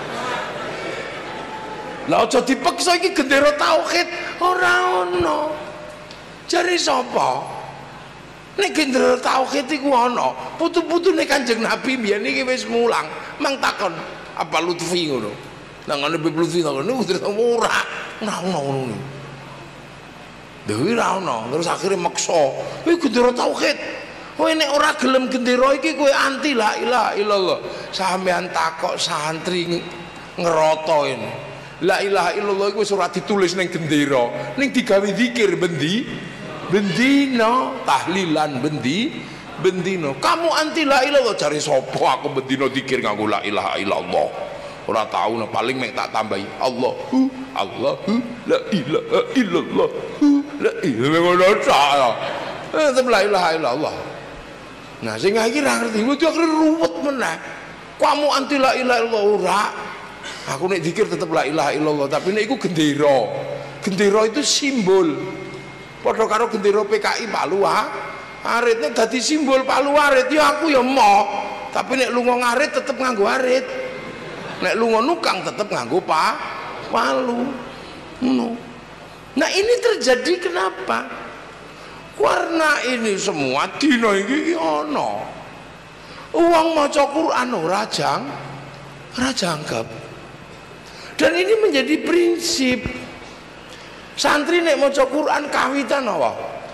[SPEAKER 1] Lah aja dipaksa iki gendera tauhid ora ana. Jare sapa? Nek gendera tauhid iku ana, putu-putune Kanjeng Nabi mbiyen iki wis mulang. Mang takon, apa Lutfi ngono. Nang ngene Habib Lutfi takon niku ora, ora ana ngono. Dewi ora ana, terus akhirnya maksa. Iki gendera tauhid. Kowe nek ora gelem gendera iki kowe anti la ilaha illallah. Sampeyan takok santri ngerotoin. La ilaha illallah iku wis ora ditulis ning gendera, ning digawe zikir bendi bendino, tahlilan bendi bendino. Kamu anti la ilallah, cari sopo aku bendino zikir nganggo la ilaha illallah. Ora tahu nah, paling mek tak tambahi Allahu Allahu la ilaha illallah la ilaha illallah la ilaha illallah. Nah sing iki ra ngerti kuwi akhire ruwet meneh. Kamu anti la ilaha illallah ora. Aku nek zikir tetep la ilaha illallah, tapi nek iku gendera. Gendera itu simbol. Padha karo gendera P K I Palu arit nek dadi simbol Palu arit ya aku ya emoh. Tapi nek lunga ngarit tetep nganggo arit. Nek lunga nukang tetep nganggo pa Palu. Ngono. Nah ini terjadi kenapa? Karena ini semua dina iki ana. Wong maca Quran ora jang ora jangkep. Dan ini menjadi prinsip. Santri nek maca Quran kawitan apa?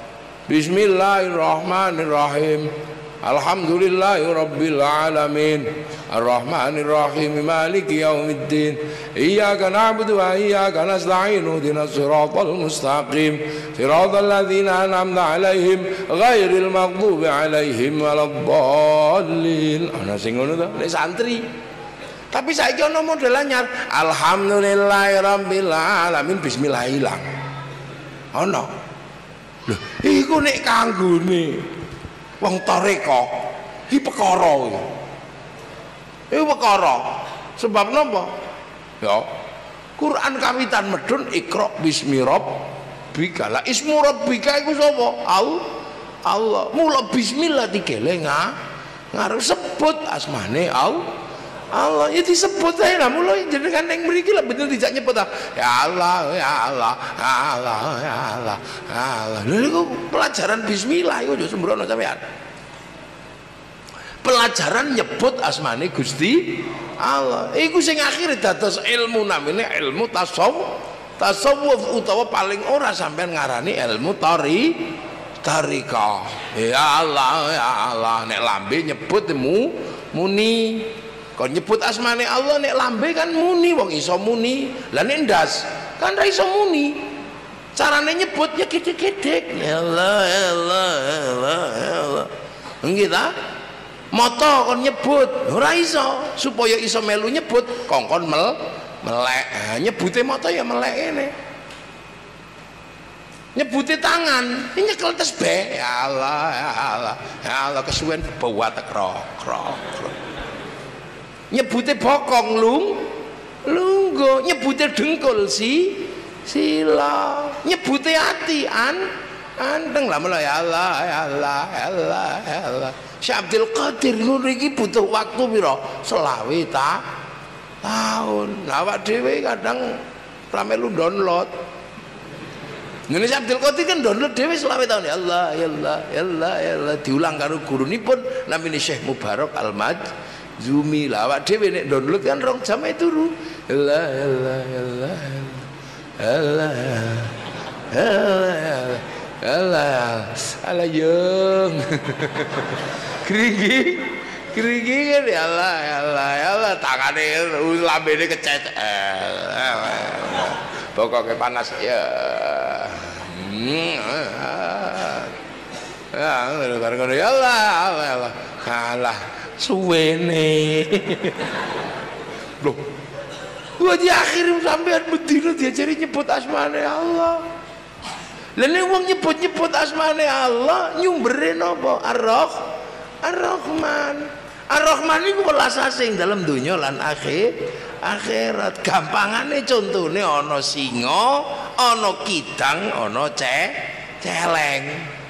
[SPEAKER 1] Bismillahirrahmanirrahim. Alhamdulillahirabbil alamin. Arrahmanirrahim. Maliki yaumiddin. Iyyaka na'budu wa iyyaka nasta'in. Ihdinas siratal mustaqim. Siratal ladzina an'amta 'alaihim ghairil maghdubi 'alaihim waladdallin. Ana sing ngono to nek santri. Tapi saiki ana model anyar, alhamdulillahirabbil alamin, bismillah ilang. Ana. Lho, iku nek kanggone wong toreko, iki perkara iki. Iki perkara. Sebab napa? Ya, Quran kawitan medhun Iqra bismi rabbika. Lah ismu rabbika iku sapa? Allah. Mula bismillah digeleng ngarep sebut asmane Allah. Allah ya disebut ae lah mulai jenengan ning mriki lah bener dijak nyebut ah ya Allah ya Allah ya Allah ya Allah ya Allah. Lha niku pelajaran bismillah iku yo sembrono sampean. Pelajaran nyebut asmane Gusti Allah. Iku sing akhire dados ilmu namine ilmu tasawuf. Tasawuf utawa paling ora sampean ngarani ilmu tari tarika. Ya Allah ya Allah nek lambe nyebut mu muni. Kau nyebut asmane Allah nek lambe kan muni, wong iso muni. Lah nek ndas kan ra iso muni. Carane nyebutnya gedhe-gedhe. Ya Allah, ya Allah, ya Allah, ya Allah. Nggih ta? Mata kon nyebut ora iso, supaya iso melu nyebut kongkon mel melek. Nah, nyebute mata ya melek ngene. Nyebute tangan, ini nyekel tesbih. Ya Allah, ya Allah, ya Allah kesuwen bawa tekro, kro, kro. Nyebute bokong lung lunggo, nyebute dengkul si sila, nyebute hati an anteng lah malah ya Allah ya Allah ya Allah ya Allah. Syekh Abdul Qadir ngono iki butuh waktu pira? Selawe ta tahun. Lah awak dhewe kadang ra melu download. Ngene Syekh Abdul Qadir kan download dhewe selawe tahun. Ya Allah, ya Allah, ya Allah, ya Allah diulang karo gurunipun namine Syekh Mubarak Al-Majzumi. Lah awak dhewe nek download kan rong jam e turu. Ya Allah, ya Allah, ya Allah. Allah, Allah, Allah, Allah yung, kerigi, kerigi kan ya Allah, ya Allah, ya Allah, tangannya lambene kecet, pokoknya panas ya, ya, karena ya Allah, Allah, Allah, Allah, suwene, loh. Gua di akhir sampean bedino diajari nyebut asmane Allah. Lah nek wong nyebut-nyebut asmane Allah nyumbere napa? Ar-Rahman. Ar-Rahman. Ar-Rahman iku welas asing dalam dunya lan akhir akhirat. Gampangane contone ana singa, ana kidang, ana ce celeng.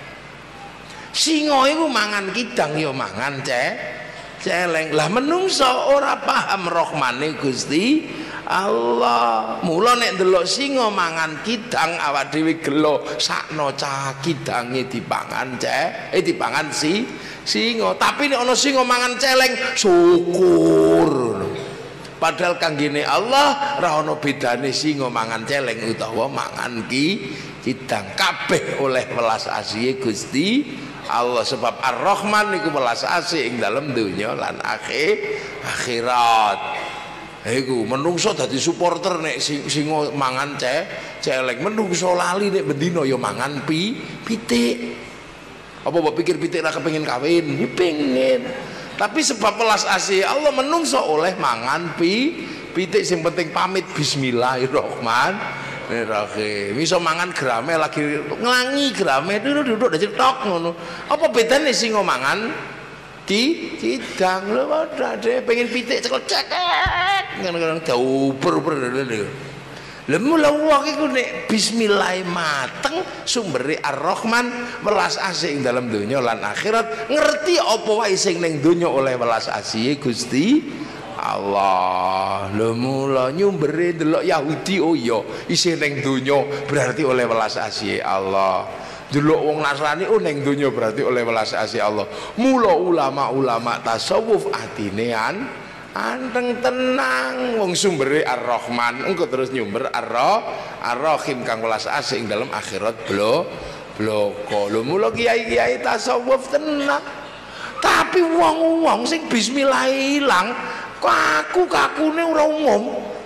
[SPEAKER 1] Singa iku mangan kidang ya mangan ce celeng. Lah menungso ora paham Rahmane Gusti Allah. Mula nek ndelok singa mangan kidang awak dhewe gelo sakno cah kidange dipangan ceh eh dipangan si singa. Tapi nek ana singa mangan celeng syukur. Padahal kanggene Allah ora ana bedane singa mangan celeng utawa mangan ki kidang. Kabeh oleh welas asihe Gusti Allah sebab Ar-Rahman niku welas asih ing dalem donya lan akhir akhirat. Iku menungso dadi supporter nek singa mangan ce celeng, menungso lali nek bendina ya mangan pi pitik. Apa mbok pikir pitik ra kepengin kawin? Ya pengen. Tapi sebab welas asih Allah menungso oleh mangan pi pitik sing penting pamit bismillahirrahmanirrahim. Iso mangan grame lagi nglangi grame duduk-duduk dadi tok ngono. Apa bedane singa mangan di kidang lho padha pengen pitik cekel cekek kadang-kadang dauper-uper lho. Lha mula wong iku nek bismillah mateng sumbere Ar-Rahman welas asih ing dalam donya lan akhirat ngerti apa wae sing ning donya oleh welas asih Gusti Allah. Lha mula nyumbere delok Yahudi oh iya isih ning donya berarti oleh welas asih Allah. Delok wong Nasrani oh ning donya berarti oleh welas asih Allah. Mula ulama-ulama tasawuf atine an anteng tenang wong sumbere Ar-Rahman engko terus nyumber Ar-Rahim kang welas asih ing dalam akhirat blo bloko. Lho mula kiai-kiai tasawuf tenang. Tapi wong-wong sing bismillah ilang kaku-kakune ora umum.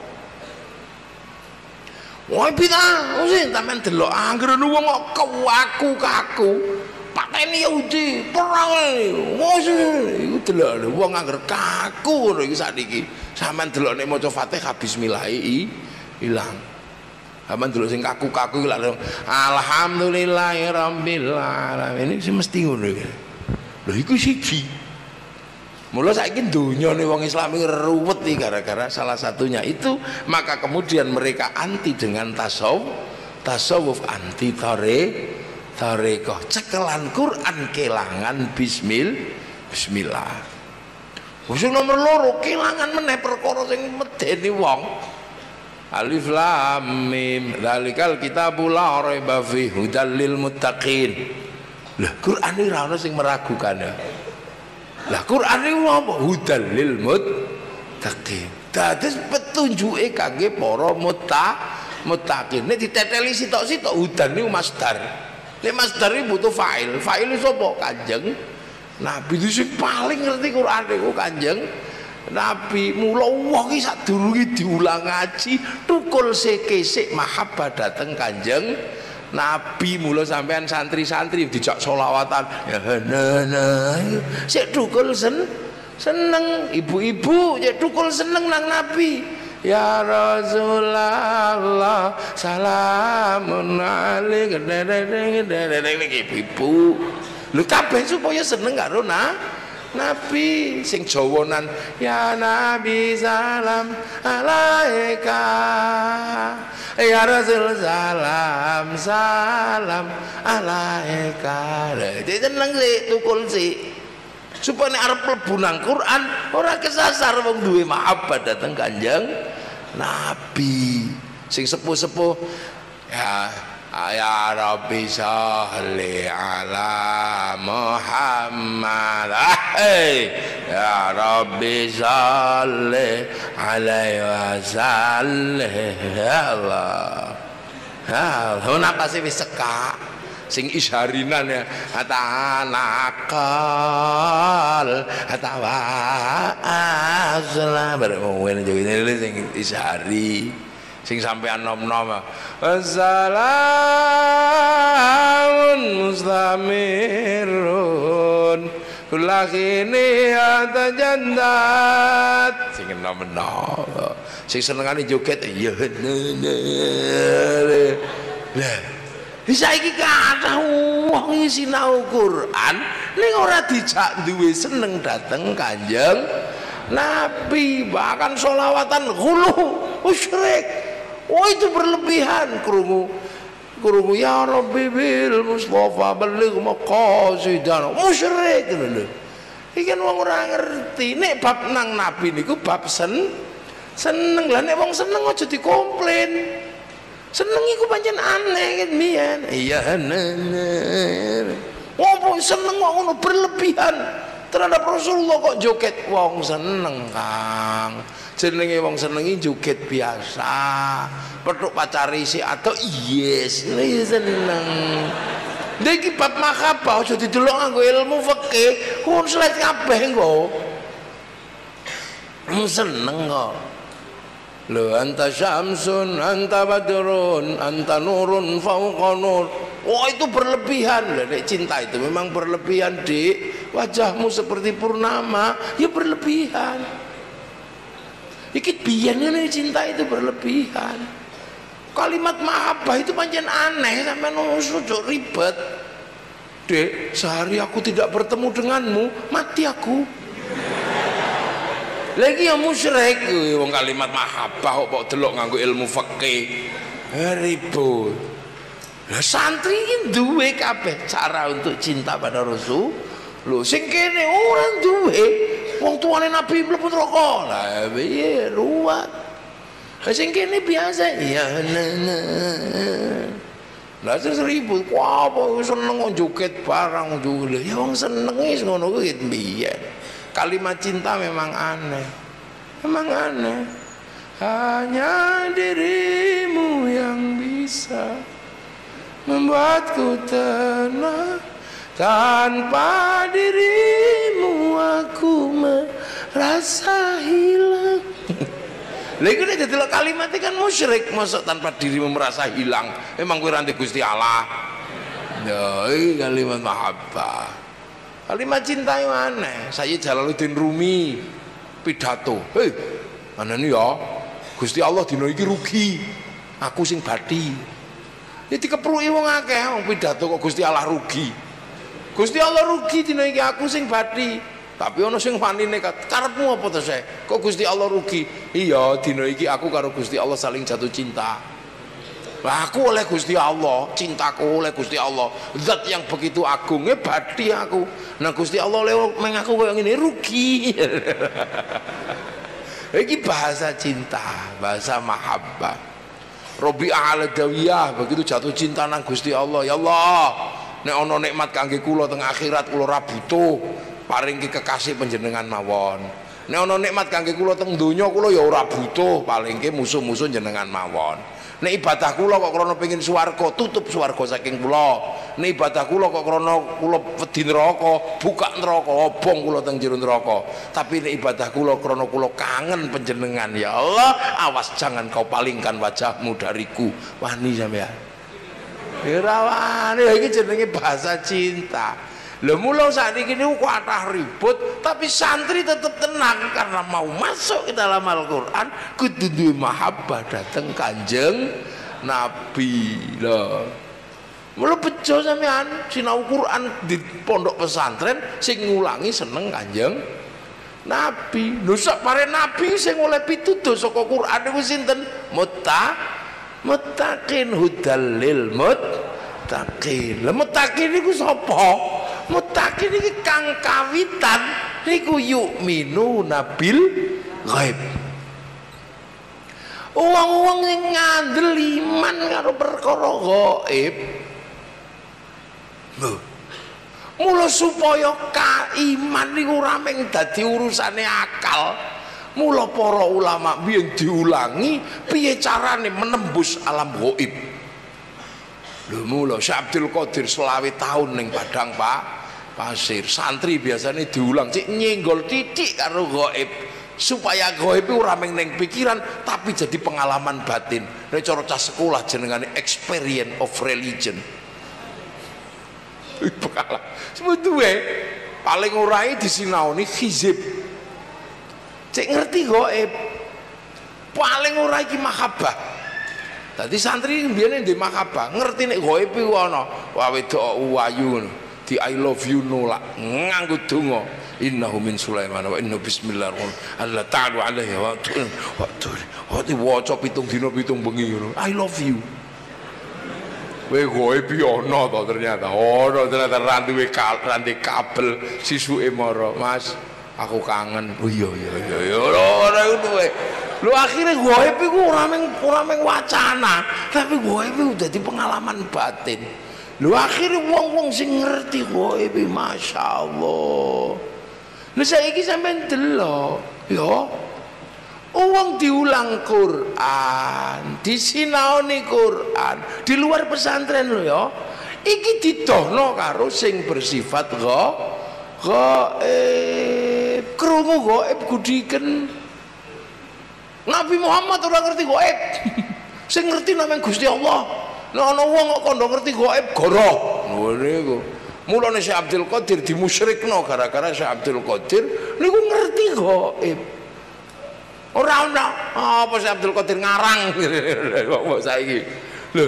[SPEAKER 1] Wah bid'ah, sing sampean delok anggere wong kok kaku-kaku. Pateni Yahudi perang wis iku delok wong anggere kaku ngono iki sakniki. Sampean delok nek maca Fatihah bismillah ilang. Sampean delok sing kaku-kaku iki lak alhamdulillahirabbil alamin iki mesti ngono iki. Lho iku siji. Mula saiki dunyane wong Islam iki ruwet iki gara-gara salah satunya itu, maka kemudian mereka anti dengan tasawuf, tasawuf anti tare tarekoh, cekelan Quran kelangan bismil bismillah. Sing nomor loro kelangan meneh perkara sing medeni wong. Alif lam mim dzalikal kitabul la raiba fihi hudal lil muttaqin. Lah Quran iki ora ono sing meragukan ya. Lah Quran iki apa? Hudal lil muttaqin. Dados petunjuke kangge para mutta muttaqin. Nek diteteli sitok-sitok hudan niku masdar. Nek masdar iki butuh fa'il. Fa'il sapa? Kanjeng Nabi itu sing paling ngerti Quran niku Kanjeng Nabi. Mula wong iki sadurunge diulang ngaji tukul sekesik mahabbah dateng Kanjeng Nabi. Mula sampean santri-santri dijak sholawatan ya nah sik tukul sen seneng, ibu-ibu sik tukul seneng nang Nabi. Ya Rasulullah salamun alaika ibu-ibu lho kabeh supaya seneng karo na Nabi. Sing Jawanan ya Nabi salam alaika ya Rasul salam salam alaika. Jadi seneng sih tukul sih
[SPEAKER 2] supaya nek arep mlebu nang Quran ora kesasar wong duwe mahabbah dateng Kanjeng Nabi. Sing sepuh-sepuh ya ya Rabbi sholli ala Muhammad, hey ya Rabbi sholli alaihi wasallam, ya Allah. Ha, napa sih wis sekak sing isyarinan ya atanakal atawasla bareng ngene joget sing isyari sing sampean nom-nom wassalamun mustamirun kulakini atajandat sing nom-nom sing senengane joget ya lah saiki kathah wong sinau Quran ning ora dijak duwe seneng dateng Kanjeng Nabi, bahkan sholawatan hulu musyrik. Oh itu berlebihan. Krungu krungu ya Rabbi bil Mustafa baligh maqasidana musyrik lho. Iki kan wong ora ngerti. Nek bab nang Nabi niku bab sen seneng. Lah nek wong seneng aja dikomplain. Seneng iku pancen aneh kan mian. Iya aneh. Wong seneng kok ngono berlebihan terhadap Rasulullah kok joget. Wong seneng Kang. Jenenge wong senengi joget biasa. Petuk pacari si atau yes, ini seneng. Iki bab mahabbah aja didelok nganggo ilmu fikih. Kun slide kabeh engko. Seneng kok. Lo anta syamsun, anta badrun, anta nurun fauqa nur. Wah itu berlebihan. Nek cinta itu memang berlebihan, Dik. Wajahmu seperti purnama, ya berlebihan. Iki biyen ngene cinta itu berlebihan. Kalimat mahabbah itu pancen aneh sampai ojo ribet. Dek, sehari aku tidak bertemu denganmu, mati aku. Lagi yang musyrik wong kalimat mahabbah kok delok nganggo ilmu fikih ribut. Lah santri iki duwe kabeh cara untuk cinta pada Rasul. Lho sing kene ora duwe. Wong tuane Nabi mlebu neraka. Lah piye ruwet. Lah sing kene biasa ya nah. Lah terus ribut. Wah apa seneng joget barang joget. Ya wong seneng wis ngono kuwi piye. Kalimat cinta memang aneh, memang aneh. Hanya dirimu yang bisa membuatku tenang. Tanpa dirimu aku merasa hilang. Lagi ini jadi kalimatnya kan musyrik. Masuk tanpa dirimu merasa hilang. Memang kowe rantai Gusti Allah. Ya, ini kalimat mahabbah. Kalimat cinta yang aneh. Saya Jalaluddin Rumi pidato. Hei, mana nih ya? Gusti Allah dina iki rugi. Aku sing badi. Ya dikepruki wong akeh wong pidato kok Gusti Allah rugi. Gusti Allah rugi dina iki aku sing badi. Tapi ana sing wani nekat. Karepmu apa to, Sek? Kok Gusti Allah rugi? Iya, dina iki aku karo Gusti Allah saling jatuh cinta. Lah aku oleh Gusti Allah, cintaku oleh Gusti Allah. Zat yang begitu agungnya badi aku. Nah Gusti Allah lewat mengaku kayak gini rugi. Ini bahasa cinta, bahasa mahabbah. Robi'ah al-Adawiyah begitu jatuh cinta nang Gusti Allah. Ya Allah, nek ono nikmat kangge kula teng akhirat kula ra butuh, paring kekasih panjenengan mawon. Nek ono nikmat kangge kula teng donya kula ya ora butuh, paling musuh-musuh jenengan mawon. Nek ibadah kula kok krana pengin swarga, tutup swarga saking kula. Nek ibadah kula kok krana kula wedi neraka, buka neraka, obong kula teng jero neraka. Tapi nek ibadah kula krana kula kangen panjenengan, ya Allah, awas jangan kau palingkan wajahmu dariku. Wani sampean. Ora wani, iki jenenge bahasa cinta. Lha mula sakniki niku kathah ribut, tapi santri tetap tenang karena mau masuk ke dalam Al-Qur'an kudu duwe mahabbah dateng Kanjeng Nabi. Lho. Mula bejo sampean sinau Quran di pondok pesantren sing ngulangi seneng Kanjeng Nabi. Lho sak pare Nabi sing oleh pituduh saka Quran niku sinten? Mutta muttaqin hudal lil muttaqin. Lah muttaqin niku sapa? muttaqin iki kang kawitan niku yu'minuna bil ghaib. Wong-wong sing ngandel iman karo perkara gaib. Lho. Mula supaya ka iman niku ora mung dadi urusane akal. Mula para ulama biyen diulangi piye carane menembus alam gaib. Lho mula Syekh Abdul Qadir selawe tahun ning Padang Pak Pasir. Santri biasanya diulang cik nyenggol titik karo gaib supaya gaib itu ora mung ning pikiran tapi jadi pengalaman batin. Nek cara cah sekolah jenengane experience of religion. Pengalaman. Sebetulnya paling orai disinaoni hizib. Cek ngerti gaib. Paling ora iki mahabbah. Tadi santri biyen ndek mahabbah, ngerti nek gaib iku ana. Wah wedok ayu ngono. Di I love you nolak nganggo donga. Innahu min Sulaiman wa inna bismillahirrahmanirrahim. Allah ta'ala alaihi wa wa waca pitung dina pitung bengi ngono. I love you. Weh gaib ana to ternyata. Ono ternyata randuwe randu kabel sisuke mara. Mas, aku kangen. Oh iya iya iya. Ora ngono wae. Lu akhirnya gaib itu ora mung ora mung wacana, tapi gaib itu dadi pengalaman batin. Lu akhirnya wong-wong sing ngerti gaib, masya Allah. Lu saiki sampean delok, ya. Wong diulang Quran, disinaoni Quran, di luar pesantren lho ya. Iki didohno karo sing bersifat gaib. Krungu gaib gudiken. Nabi Muhammad ora ngerti gaib. Sing ngerti namanya Gusti Allah. Nek ana wong kok kondo ngerti gaib goroh. Ngono niku. Mulane Syekh Abdul Qadir dimusyrikno gara-gara Syekh Abdul Qadir niku ngerti gaib. Ora ana apa Syekh Abdul Qadir ngarang kok saiki. Lho.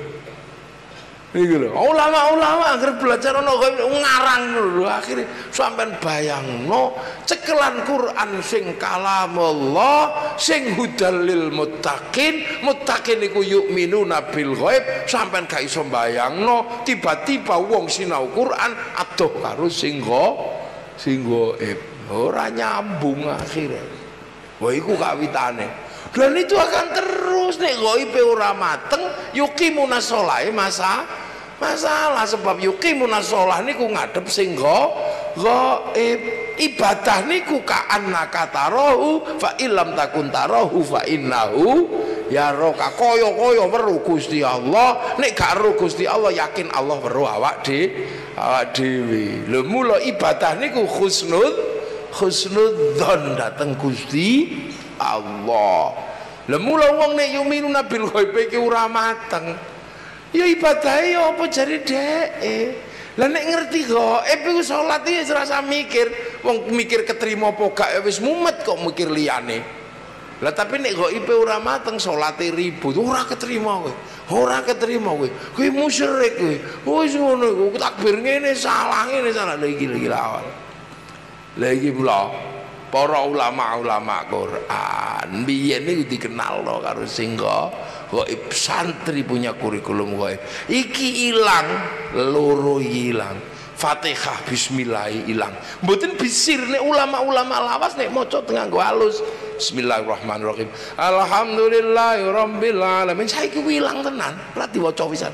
[SPEAKER 2] Iki lho, ulama-ulama agar belajar ana gaib ngarang lho akhire sampean bayangno cekelan Quran sing kalamullah sing hudal lil muttaqin, muttaqin iku yu'minuna bil ghaib, sampean gak iso bayangno tiba-tiba wong sinau Quran adoh karo sing sing gaib. Ora nyambung akhire. Wah iku kawitane. Dan itu akan terus nek gaibe ora mateng yuqimuna sholahe masa masalah sebab yuqimuna sholah niku ngadep sing gaib. Ibadah niku ka'annaka tarahu fa illam takun tarahu fa innahu yaraka. Kaya-kaya weruh Gusti Allah, nek gak weruh Gusti Allah yakin Allah weruh awak dhewe awak dhewe. Lho mula ibadah niku husnud husnudzon dateng Gusti Allah. Lha mula wong nek yuminuna bil ghaib iki ora mateng. Ya ibadahe ya apa jare dheke. Lah nek ngerti gaib iku salat iki rasa mikir, wong mikir ketrima apa gak ya wis mumet kok mikir liyane. Lah tapi nek gaib ora mateng salate ribut, ora ketrima kowe. Ora ketrima kowe. Kowe musyrik kowe. Wis ngono iku takbir ngene salah ngene salah lha iki lha awal. Lah iki pula para ulama-ulama Quran biyen niku dikenalno karo sing gaib. Santri punya kurikulum gaib. Iki ilang, loro ilang. Fatihah bismillah ilang. Mboten bisir nek ulama-ulama lawas nek maca nganggo halus. Bismillahirrahmanirrahim. Alhamdulillahirabbil alamin. Saiki ilang tenan, ora diwaca pisan.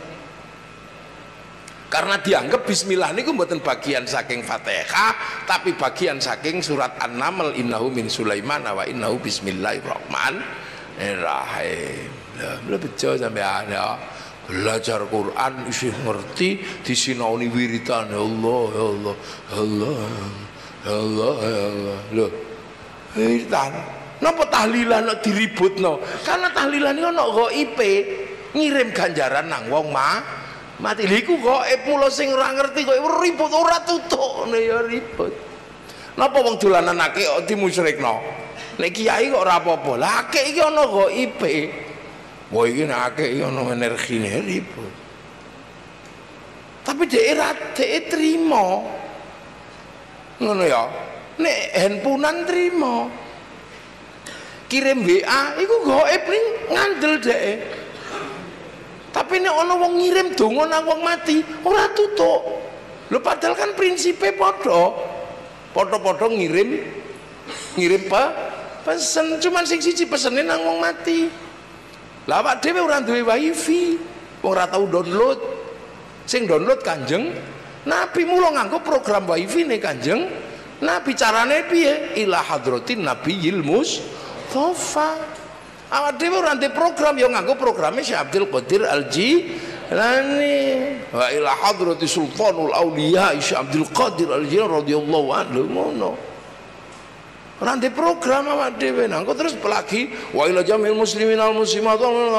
[SPEAKER 2] Karena dianggap bismillah niku mboten bagian saking Fatihah, tapi bagian saking surat An-Naml, innahu min Sulaiman wa innahu bismillahirrahmanirrahim. Lah bejo sampean ya. Belajar Quran isih ngerti disinaoni wiridan ya Allah ya Allah Allah Allah Allah. Lho. Wiridan. Napa tahlilan kok diributno? Karena tahlilan iki ana gaibe, ngirim ganjaran nang wong mah mati. Liku gaib mula sing ora ngerti kok ribut ora tutukne ya ribut. Napa wong dolanan akeh kok dimusyrikno? Nek kiai kok ora apa-apa. Lah akeh iki ana gaibe. Wah iki nek akeh iki ana energine ribut. Tapi dhek ora dhek trima. Ngono ya. Nek handphonean trima. Kirim W A iku gaib ning ngandel dhek. Tapi nek ana wong ngirim donga nang wong mati ora tutuk. Lho padahal kan prinsipnya podo, podo-podo ngirim, ngirim apa? Pesen, cuman sing siji pesenin nang wong mati. Lah awak dhewe ora duwe wifi, wong ora tau download. Sing download Kanjeng Nabi, mula nganggo program wifi nih Kanjeng Nabi. Carane piye? Ila hadratin nabiyil mustofa. Awak dhewe ora ndek program ya nganggo programe Syekh Abdul Qadir Al-Jilani. Wa ila hadrati sultanul auliya Syekh Abdul Qadir Al-Jilani radhiyallahu anhu ngono. Ora ndek program awak dhewe nangko terus pelagi wa ila jamil muslimin al muslimat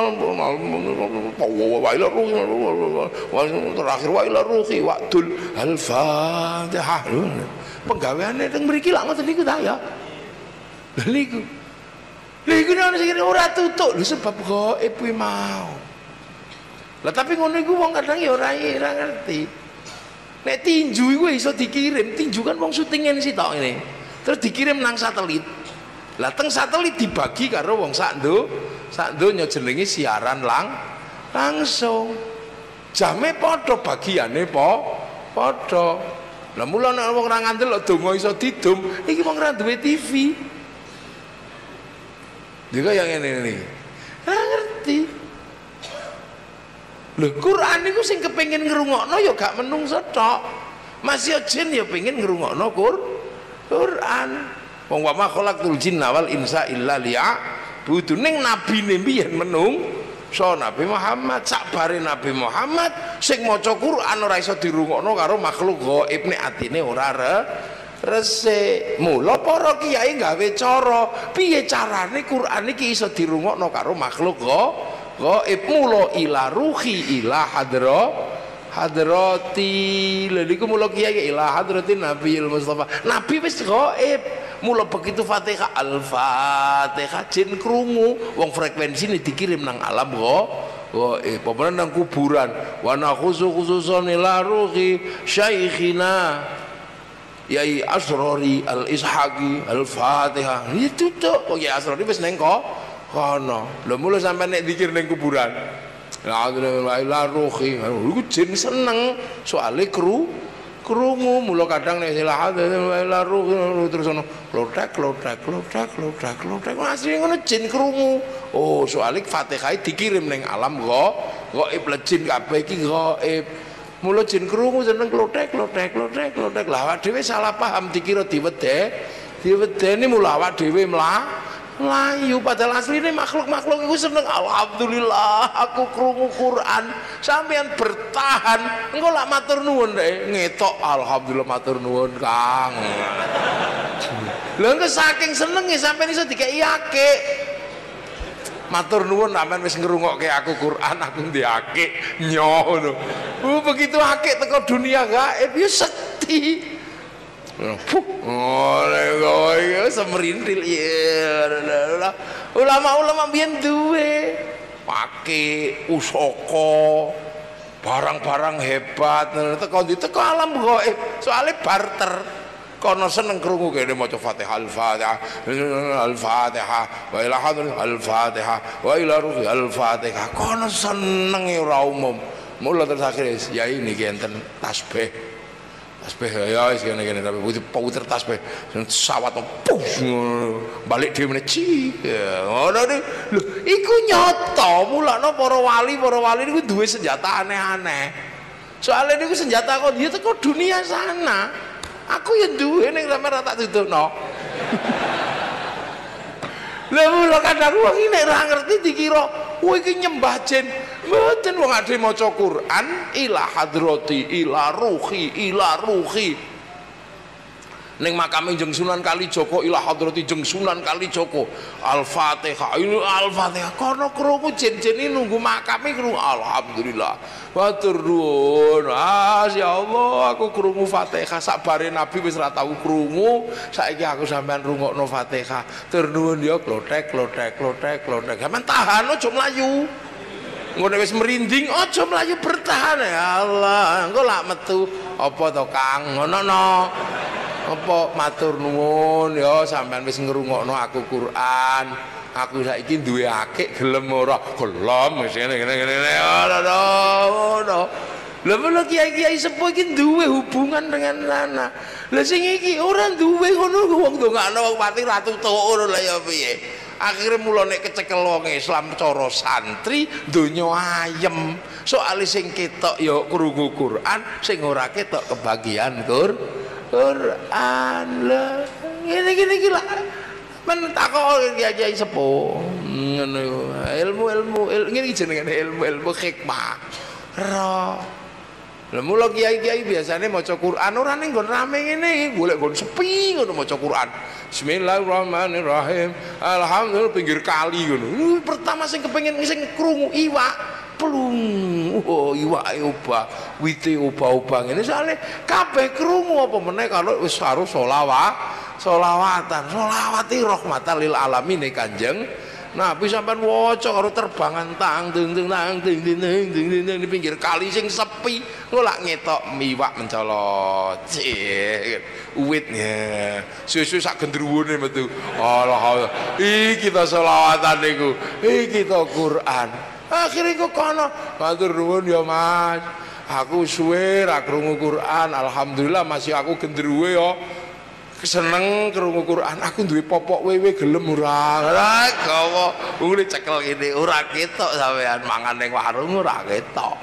[SPEAKER 2] wa ila ruhi wa terakhir wa ila ruhi waqtul al-fatihah. Penggaweane teng mriki lak ngoten niku ta ya. Lha niku. Lha iku ana sing ora tutuk lho sebab gaib kuwi mau. Lah tapi ngono iku wong kadang ya ora ora ngerti. Nek tinju iku iso dikirim, tinju kan wong syutinge sitok ngene. Terus dikirim nang satelit. Lah teng satelit dibagi karo wong sak ndo, sak donya jenenge siaran lang langsung. Jame padha bagiane po padha. Lah mula nek wong ora ngandel donga iso didum, iki wong ora duwe T V. Juga yang ini nih, ora ngerti. Lho Quran niku sing kepengin ngrungokno ya gak menungso tok. Masih jin ya pengen ngrungokno Qur Quran. Wong wa ma khalaqtul jinna wal insa illa liya'budun. Ning nabine mbiyen menung so Nabi Muhammad, sakbare Nabi Muhammad sing maca Quran ora iso dirungokno karo makhluk gaib nek atine ora re resik. Mula para kiai gawe cara piye carane Quran iki iso dirungokno karo makhluk gaib. Mula ila ruhi ila hadra hadrati. Lha niku mula kiai ila hadratin Nabiyil Mustafa. Nabi wis gaib. Mula begitu Fatihah Al-Fatihah jin krungu, wong frekuensine dikirim nang alam gaib, apa nang kuburan. Wa nakhusu khususan ila ruhi syaikhina Yai Asrori Al-Ishaqi Al-Fatihah. Itu tuh kok Yai Asrori wis neng kok kono. Lho mula sampai nek dikir neng kuburan. La ilaha ruhi. Iku jin seneng soalé kru krungu. Mula kadang nek la ilaha ruhi terus ono klothek klothek klothek klothek klothek. Asline ngono jin krungu. Oh, soalé Fatihah dikirim neng alam gaib, jin kabeh iki gaib. Mula jin krungu seneng klothek klothek klothek klothek. Lah awak dhewe salah paham dikira diwedhe diwedeni. Mula awak dhewe mlayu padahal asline makhluk-makhluk iku seneng. Alhamdulillah aku krungu Quran sampean bertahan. Engko lak matur nuwun rek ngetok alhamdulillah matur nuwun Kang. Lha engko saking senenge sampean iso dikeki akik. Matur nuwun sampean wis ngrungokke aku Quran, aku ndekake nyoh ngono. Uh begitu akik teko dunia gaib ya sekti. Oh, lego semerintil ya. Ulama-ulama biyen duwe pake usaka barang-barang hebat teko teko alam gaib soalnya barter. Kono seneng krungu kene maca Fatihah Al-Fatihah Al-Fatihah wa ila hadrat Al-Fatihah wa ila ruhi Al-Fatihah. Kono senenge ora umum. Mula terus akhire ya ini enten tasbih. Tasbih ya wis kene-kene tapi puter tasbih sawat pus balik dhewe meneh ci. Ngono lho iku nyata. Mulane para wali para wali niku duwe senjata aneh-aneh. Soalnya niku senjata kok dia teko dunia sana. Aku yang duwe ning sampe ra tak tutupno. Lha mula kadang wong iki nek ora ngerti dikira kowe iki nyembah jin. Mboten wong ade maca Quran ila hadrati ila ruhi ila ruhi. Ning makame Jeng Sunan Kalijaga ila hadrati Jeng Sunan Kalijaga Al-Fatihah ini Al-Fatihah. Kono krungu jin-jin iki nunggu makame krungu alhamdulillah. Matur nuwun. Ah ya Allah aku krungu Fatihah sakbare Nabi wis ora tau krungu, saiki aku sampean rungokno Fatihah. Tur nuwun ya klothek klothek klothek klothek. Sampeyan tahan aja mlayu. Ngono wis merinding aja mlayu bertahan ya Allah. Engko lak metu apa to Kang ngono no. Apa matur nuwun ya sampean wis ngrungokno aku Quran. Aku saiki duwe akik gelem ora? Gelem wis ngene ngene ngene. Ora ora. Lah malah kiai-kiai sepuh iki duwe hubungan dengan anak. Lah sing iki ora duwe ngono wong ndongakno wong mati ratu tok ngono lah ya piye. Akhire mula nek kecekel wong Islam cara santri donya ayem. Soale sing ketok ya krungu Quran, sing ora ketok kebagian Qur Quran. Lah ngene-ngene iki lah men takok kiai-kiai sepuh. Ngono ilmu-ilmu ngene iki jenenge ilmu-ilmu hikmah. Ra Lah mula kiai-kiai biasane maca Quran ora ning nggon rame ngene, golek nggon sepi ngono maca Quran. Bismillahirrahmanirrahim. Alhamdulillah pinggir kali ngono. Pertama sing kepengin sing krungu iwak plung. Oh, iwake obah, wite obah-obah ngene soalé kabeh krungu apa meneh kalau wis harus sholawat, sholawatan, sholawati rahmatan lil alamin Kanjeng Nabi sampean waca karo terbangan tang ding ding tang ding ding ding ding ding di pinggir kali sing sepi lho lak ngetok miwak mencolot uwitnya susu sak gendruwone metu Allah iki kita selawatan niku iki kita Quran akhire kok kono matur nuwun ya Mas aku suwe ra krungu Quran alhamdulillah masih aku gendruwe ya seneng krungu Quran aku duwe popok wewe gelem ora ora gawa ngene cekel ngene ora ketok sampean mangan ning warung ora ketok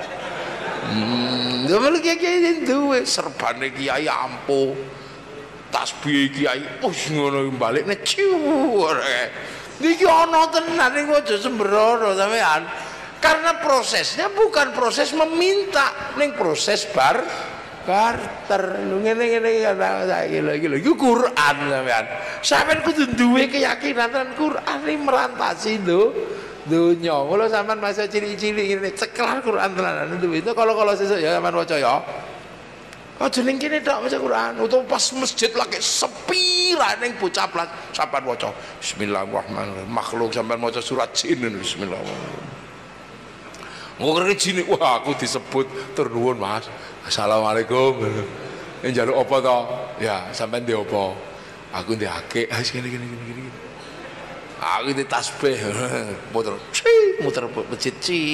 [SPEAKER 2] hmm lho kiai duwe serbane kiai ampuh tasbih kiai wis ngono balikne ciu iki ana tenan iku aja sembrono sampean karena prosesnya bukan proses meminta ning proses bar barter ngene-ngene saiki lho iki lho iku Quran sampean. Sampeyan kudu duwe keyakinan tenan Quran iki merantasi lho donya. Mula sampean masa cilik-cilik ngene cekel Quran tenan duwe itu kalau-kalau sesuk ya sampean waca ya. Aja ning kene tok maca Quran, utawa pas masjid lagi sepi ra ning bocah plat sampean waca Bismillahirrahmanirrahim. Makhluk sampean maca surat jin Bismillahirrahmanirrahim. Ngene jin wah aku disebut tur nuwun Mas. Assalamualaikum. Njaluk apa to? Ya, sampean ndek apa? Aku ndek akeh. Ah gini gini gini gini. Aku ndek tasbih. Muter. Muter masjid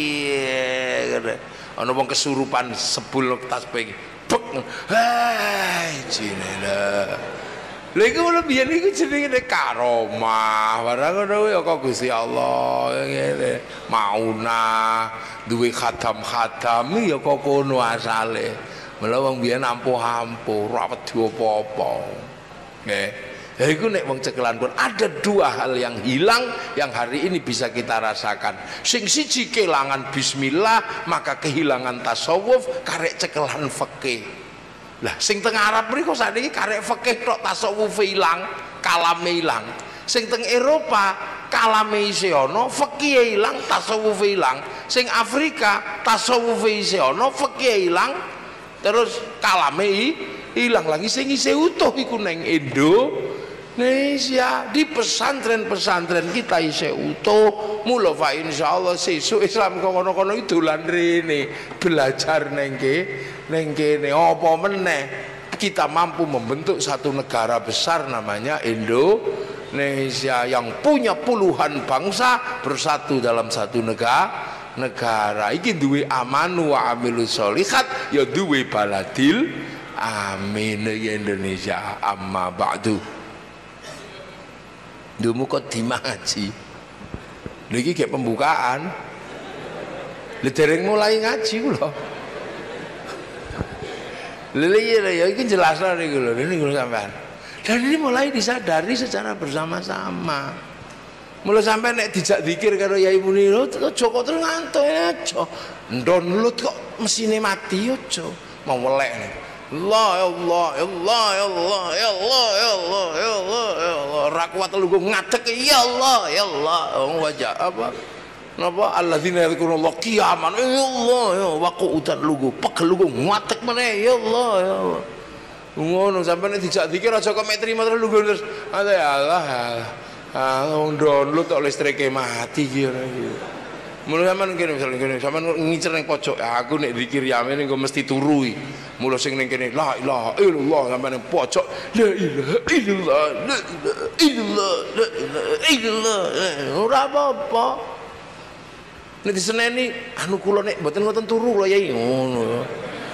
[SPEAKER 2] ngene. Ana wong kesurupan sebul tasbih. Bek. Hai, jinena. Lha iku lho biyen iku jenenge karomah. Barang ngono ya kok Gusti Allah ngene. Mauna duwe khadam-khadam ya kok kono asale. Mula wong biyen ampuh-ampuh, ora wedi apa-apa. Nggih. Ya iku nek wong cekelan pun ada dua hal yang hilang yang hari ini bisa kita rasakan. Sing siji kelangan bismillah, maka kehilangan tasawuf, karek cekelan fikih. Lah sing teng Arab mriku sakniki karek fikih tok tasawuf ilang, kalame ilang. Sing teng Eropa kalame isih ana, fikih ilang, tasawuf ilang. Sing Afrika tasawuf isih ana, fikih ilang, terus kalame ilang lagi. Sing isih utuh iku ning Indonesia di pesantren-pesantren kita isih utuh. Mula fa insyaallah sesuk Islam kono-kono dolan rene belajar ning ning kene apa meneh kita mampu membentuk satu negara besar namanya Indonesia yang punya puluhan bangsa bersatu dalam satu negara negara iki duwe amanu wa amilus sholihat ya duwe baladil amin Indonesia amma ba'du dumu kok dimaji lha iki kayak pembukaan lha dereng mulai ngaji kula lha iya ya iki jelas lah niku lho niku sampean dan ini mulai disadari secara bersama-sama. Mula sampai nek dijak zikir karo Yai Munir aja kok terus ngantuk aja ndonlut kok mesine mati aja mau welek Allah ya Allah ya Allah ya Allah ya Allah ya Allah ya Allah ya Allah ra kuat lugu ngadeg ya Allah ya Allah wajah apa napa alladzina yadhkurullah qiyaman ya Allah ya wa qu'udan lugu pegel lugu ngadeg meneh ya Allah ya Allah ngono sampai nek dijak zikir aja kok mek trimo terus lugu terus ya Allah ah download tok listrike mati iki ora iki. Mula sampean kene misale kene sampean ngincer ning pojok aku nek zikir yamin engko mesti turu iki. Mula sing ning kene la ilaha illallah sampean ning pojok la ilaha illallah la ilaha illallah la ilaha illallah ora apa-apa. Nek diseneni anu kula nek mboten ngoten turu kula Yai ngono.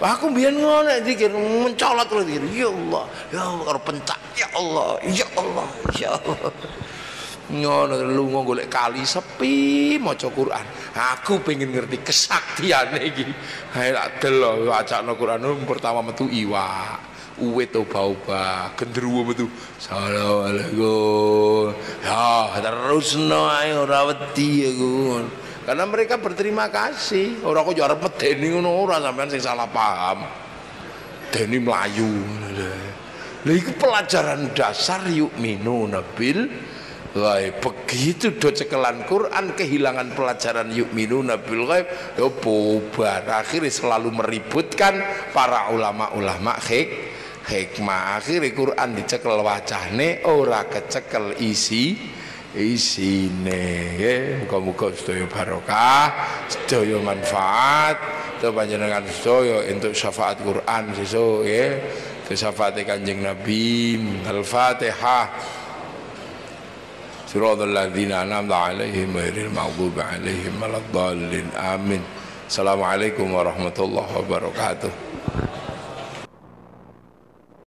[SPEAKER 2] Aku biyen ngono nek zikir mencolot terus zikir. Ya Allah, ya Allah karo pencak. Ya Allah, ya Allah, ya Allah. Ngono lunga golek kali sepi maca Quran. Aku pengen ngerti kesaktiane iki. Hae tak delok wacana Quran pertama metu iwak, uwit oba-oba, gendruwo metu. Assalamualaikum. Ya, terusno ae ora wedi aku. Karena mereka berterima kasih. Ora kok yo arep medeni ngono ora sampean sing salah paham. Deni melayu. Lha iku pelajaran dasar yuk minu nabil. Wah, begitu do cekelan Quran kehilangan pelajaran yu'minuna bil ghaib ya bubar. Akhirnya selalu meributkan para ulama-ulama hik hikmah. Akhirnya Quran dicekel wacane ora kecekel isi isine. Muga-muga sedaya barokah, sedaya manfaat, to panjenengan sedaya entuk syafaat Quran sesuk nggih. Syafaat Kanjeng Nabi. Al-Fatihah. صراط الذين أنعمت عليهم غير المغضوب عليهم ولا الضالين آمين. السلام عليكم ورحمة الله وبركاته.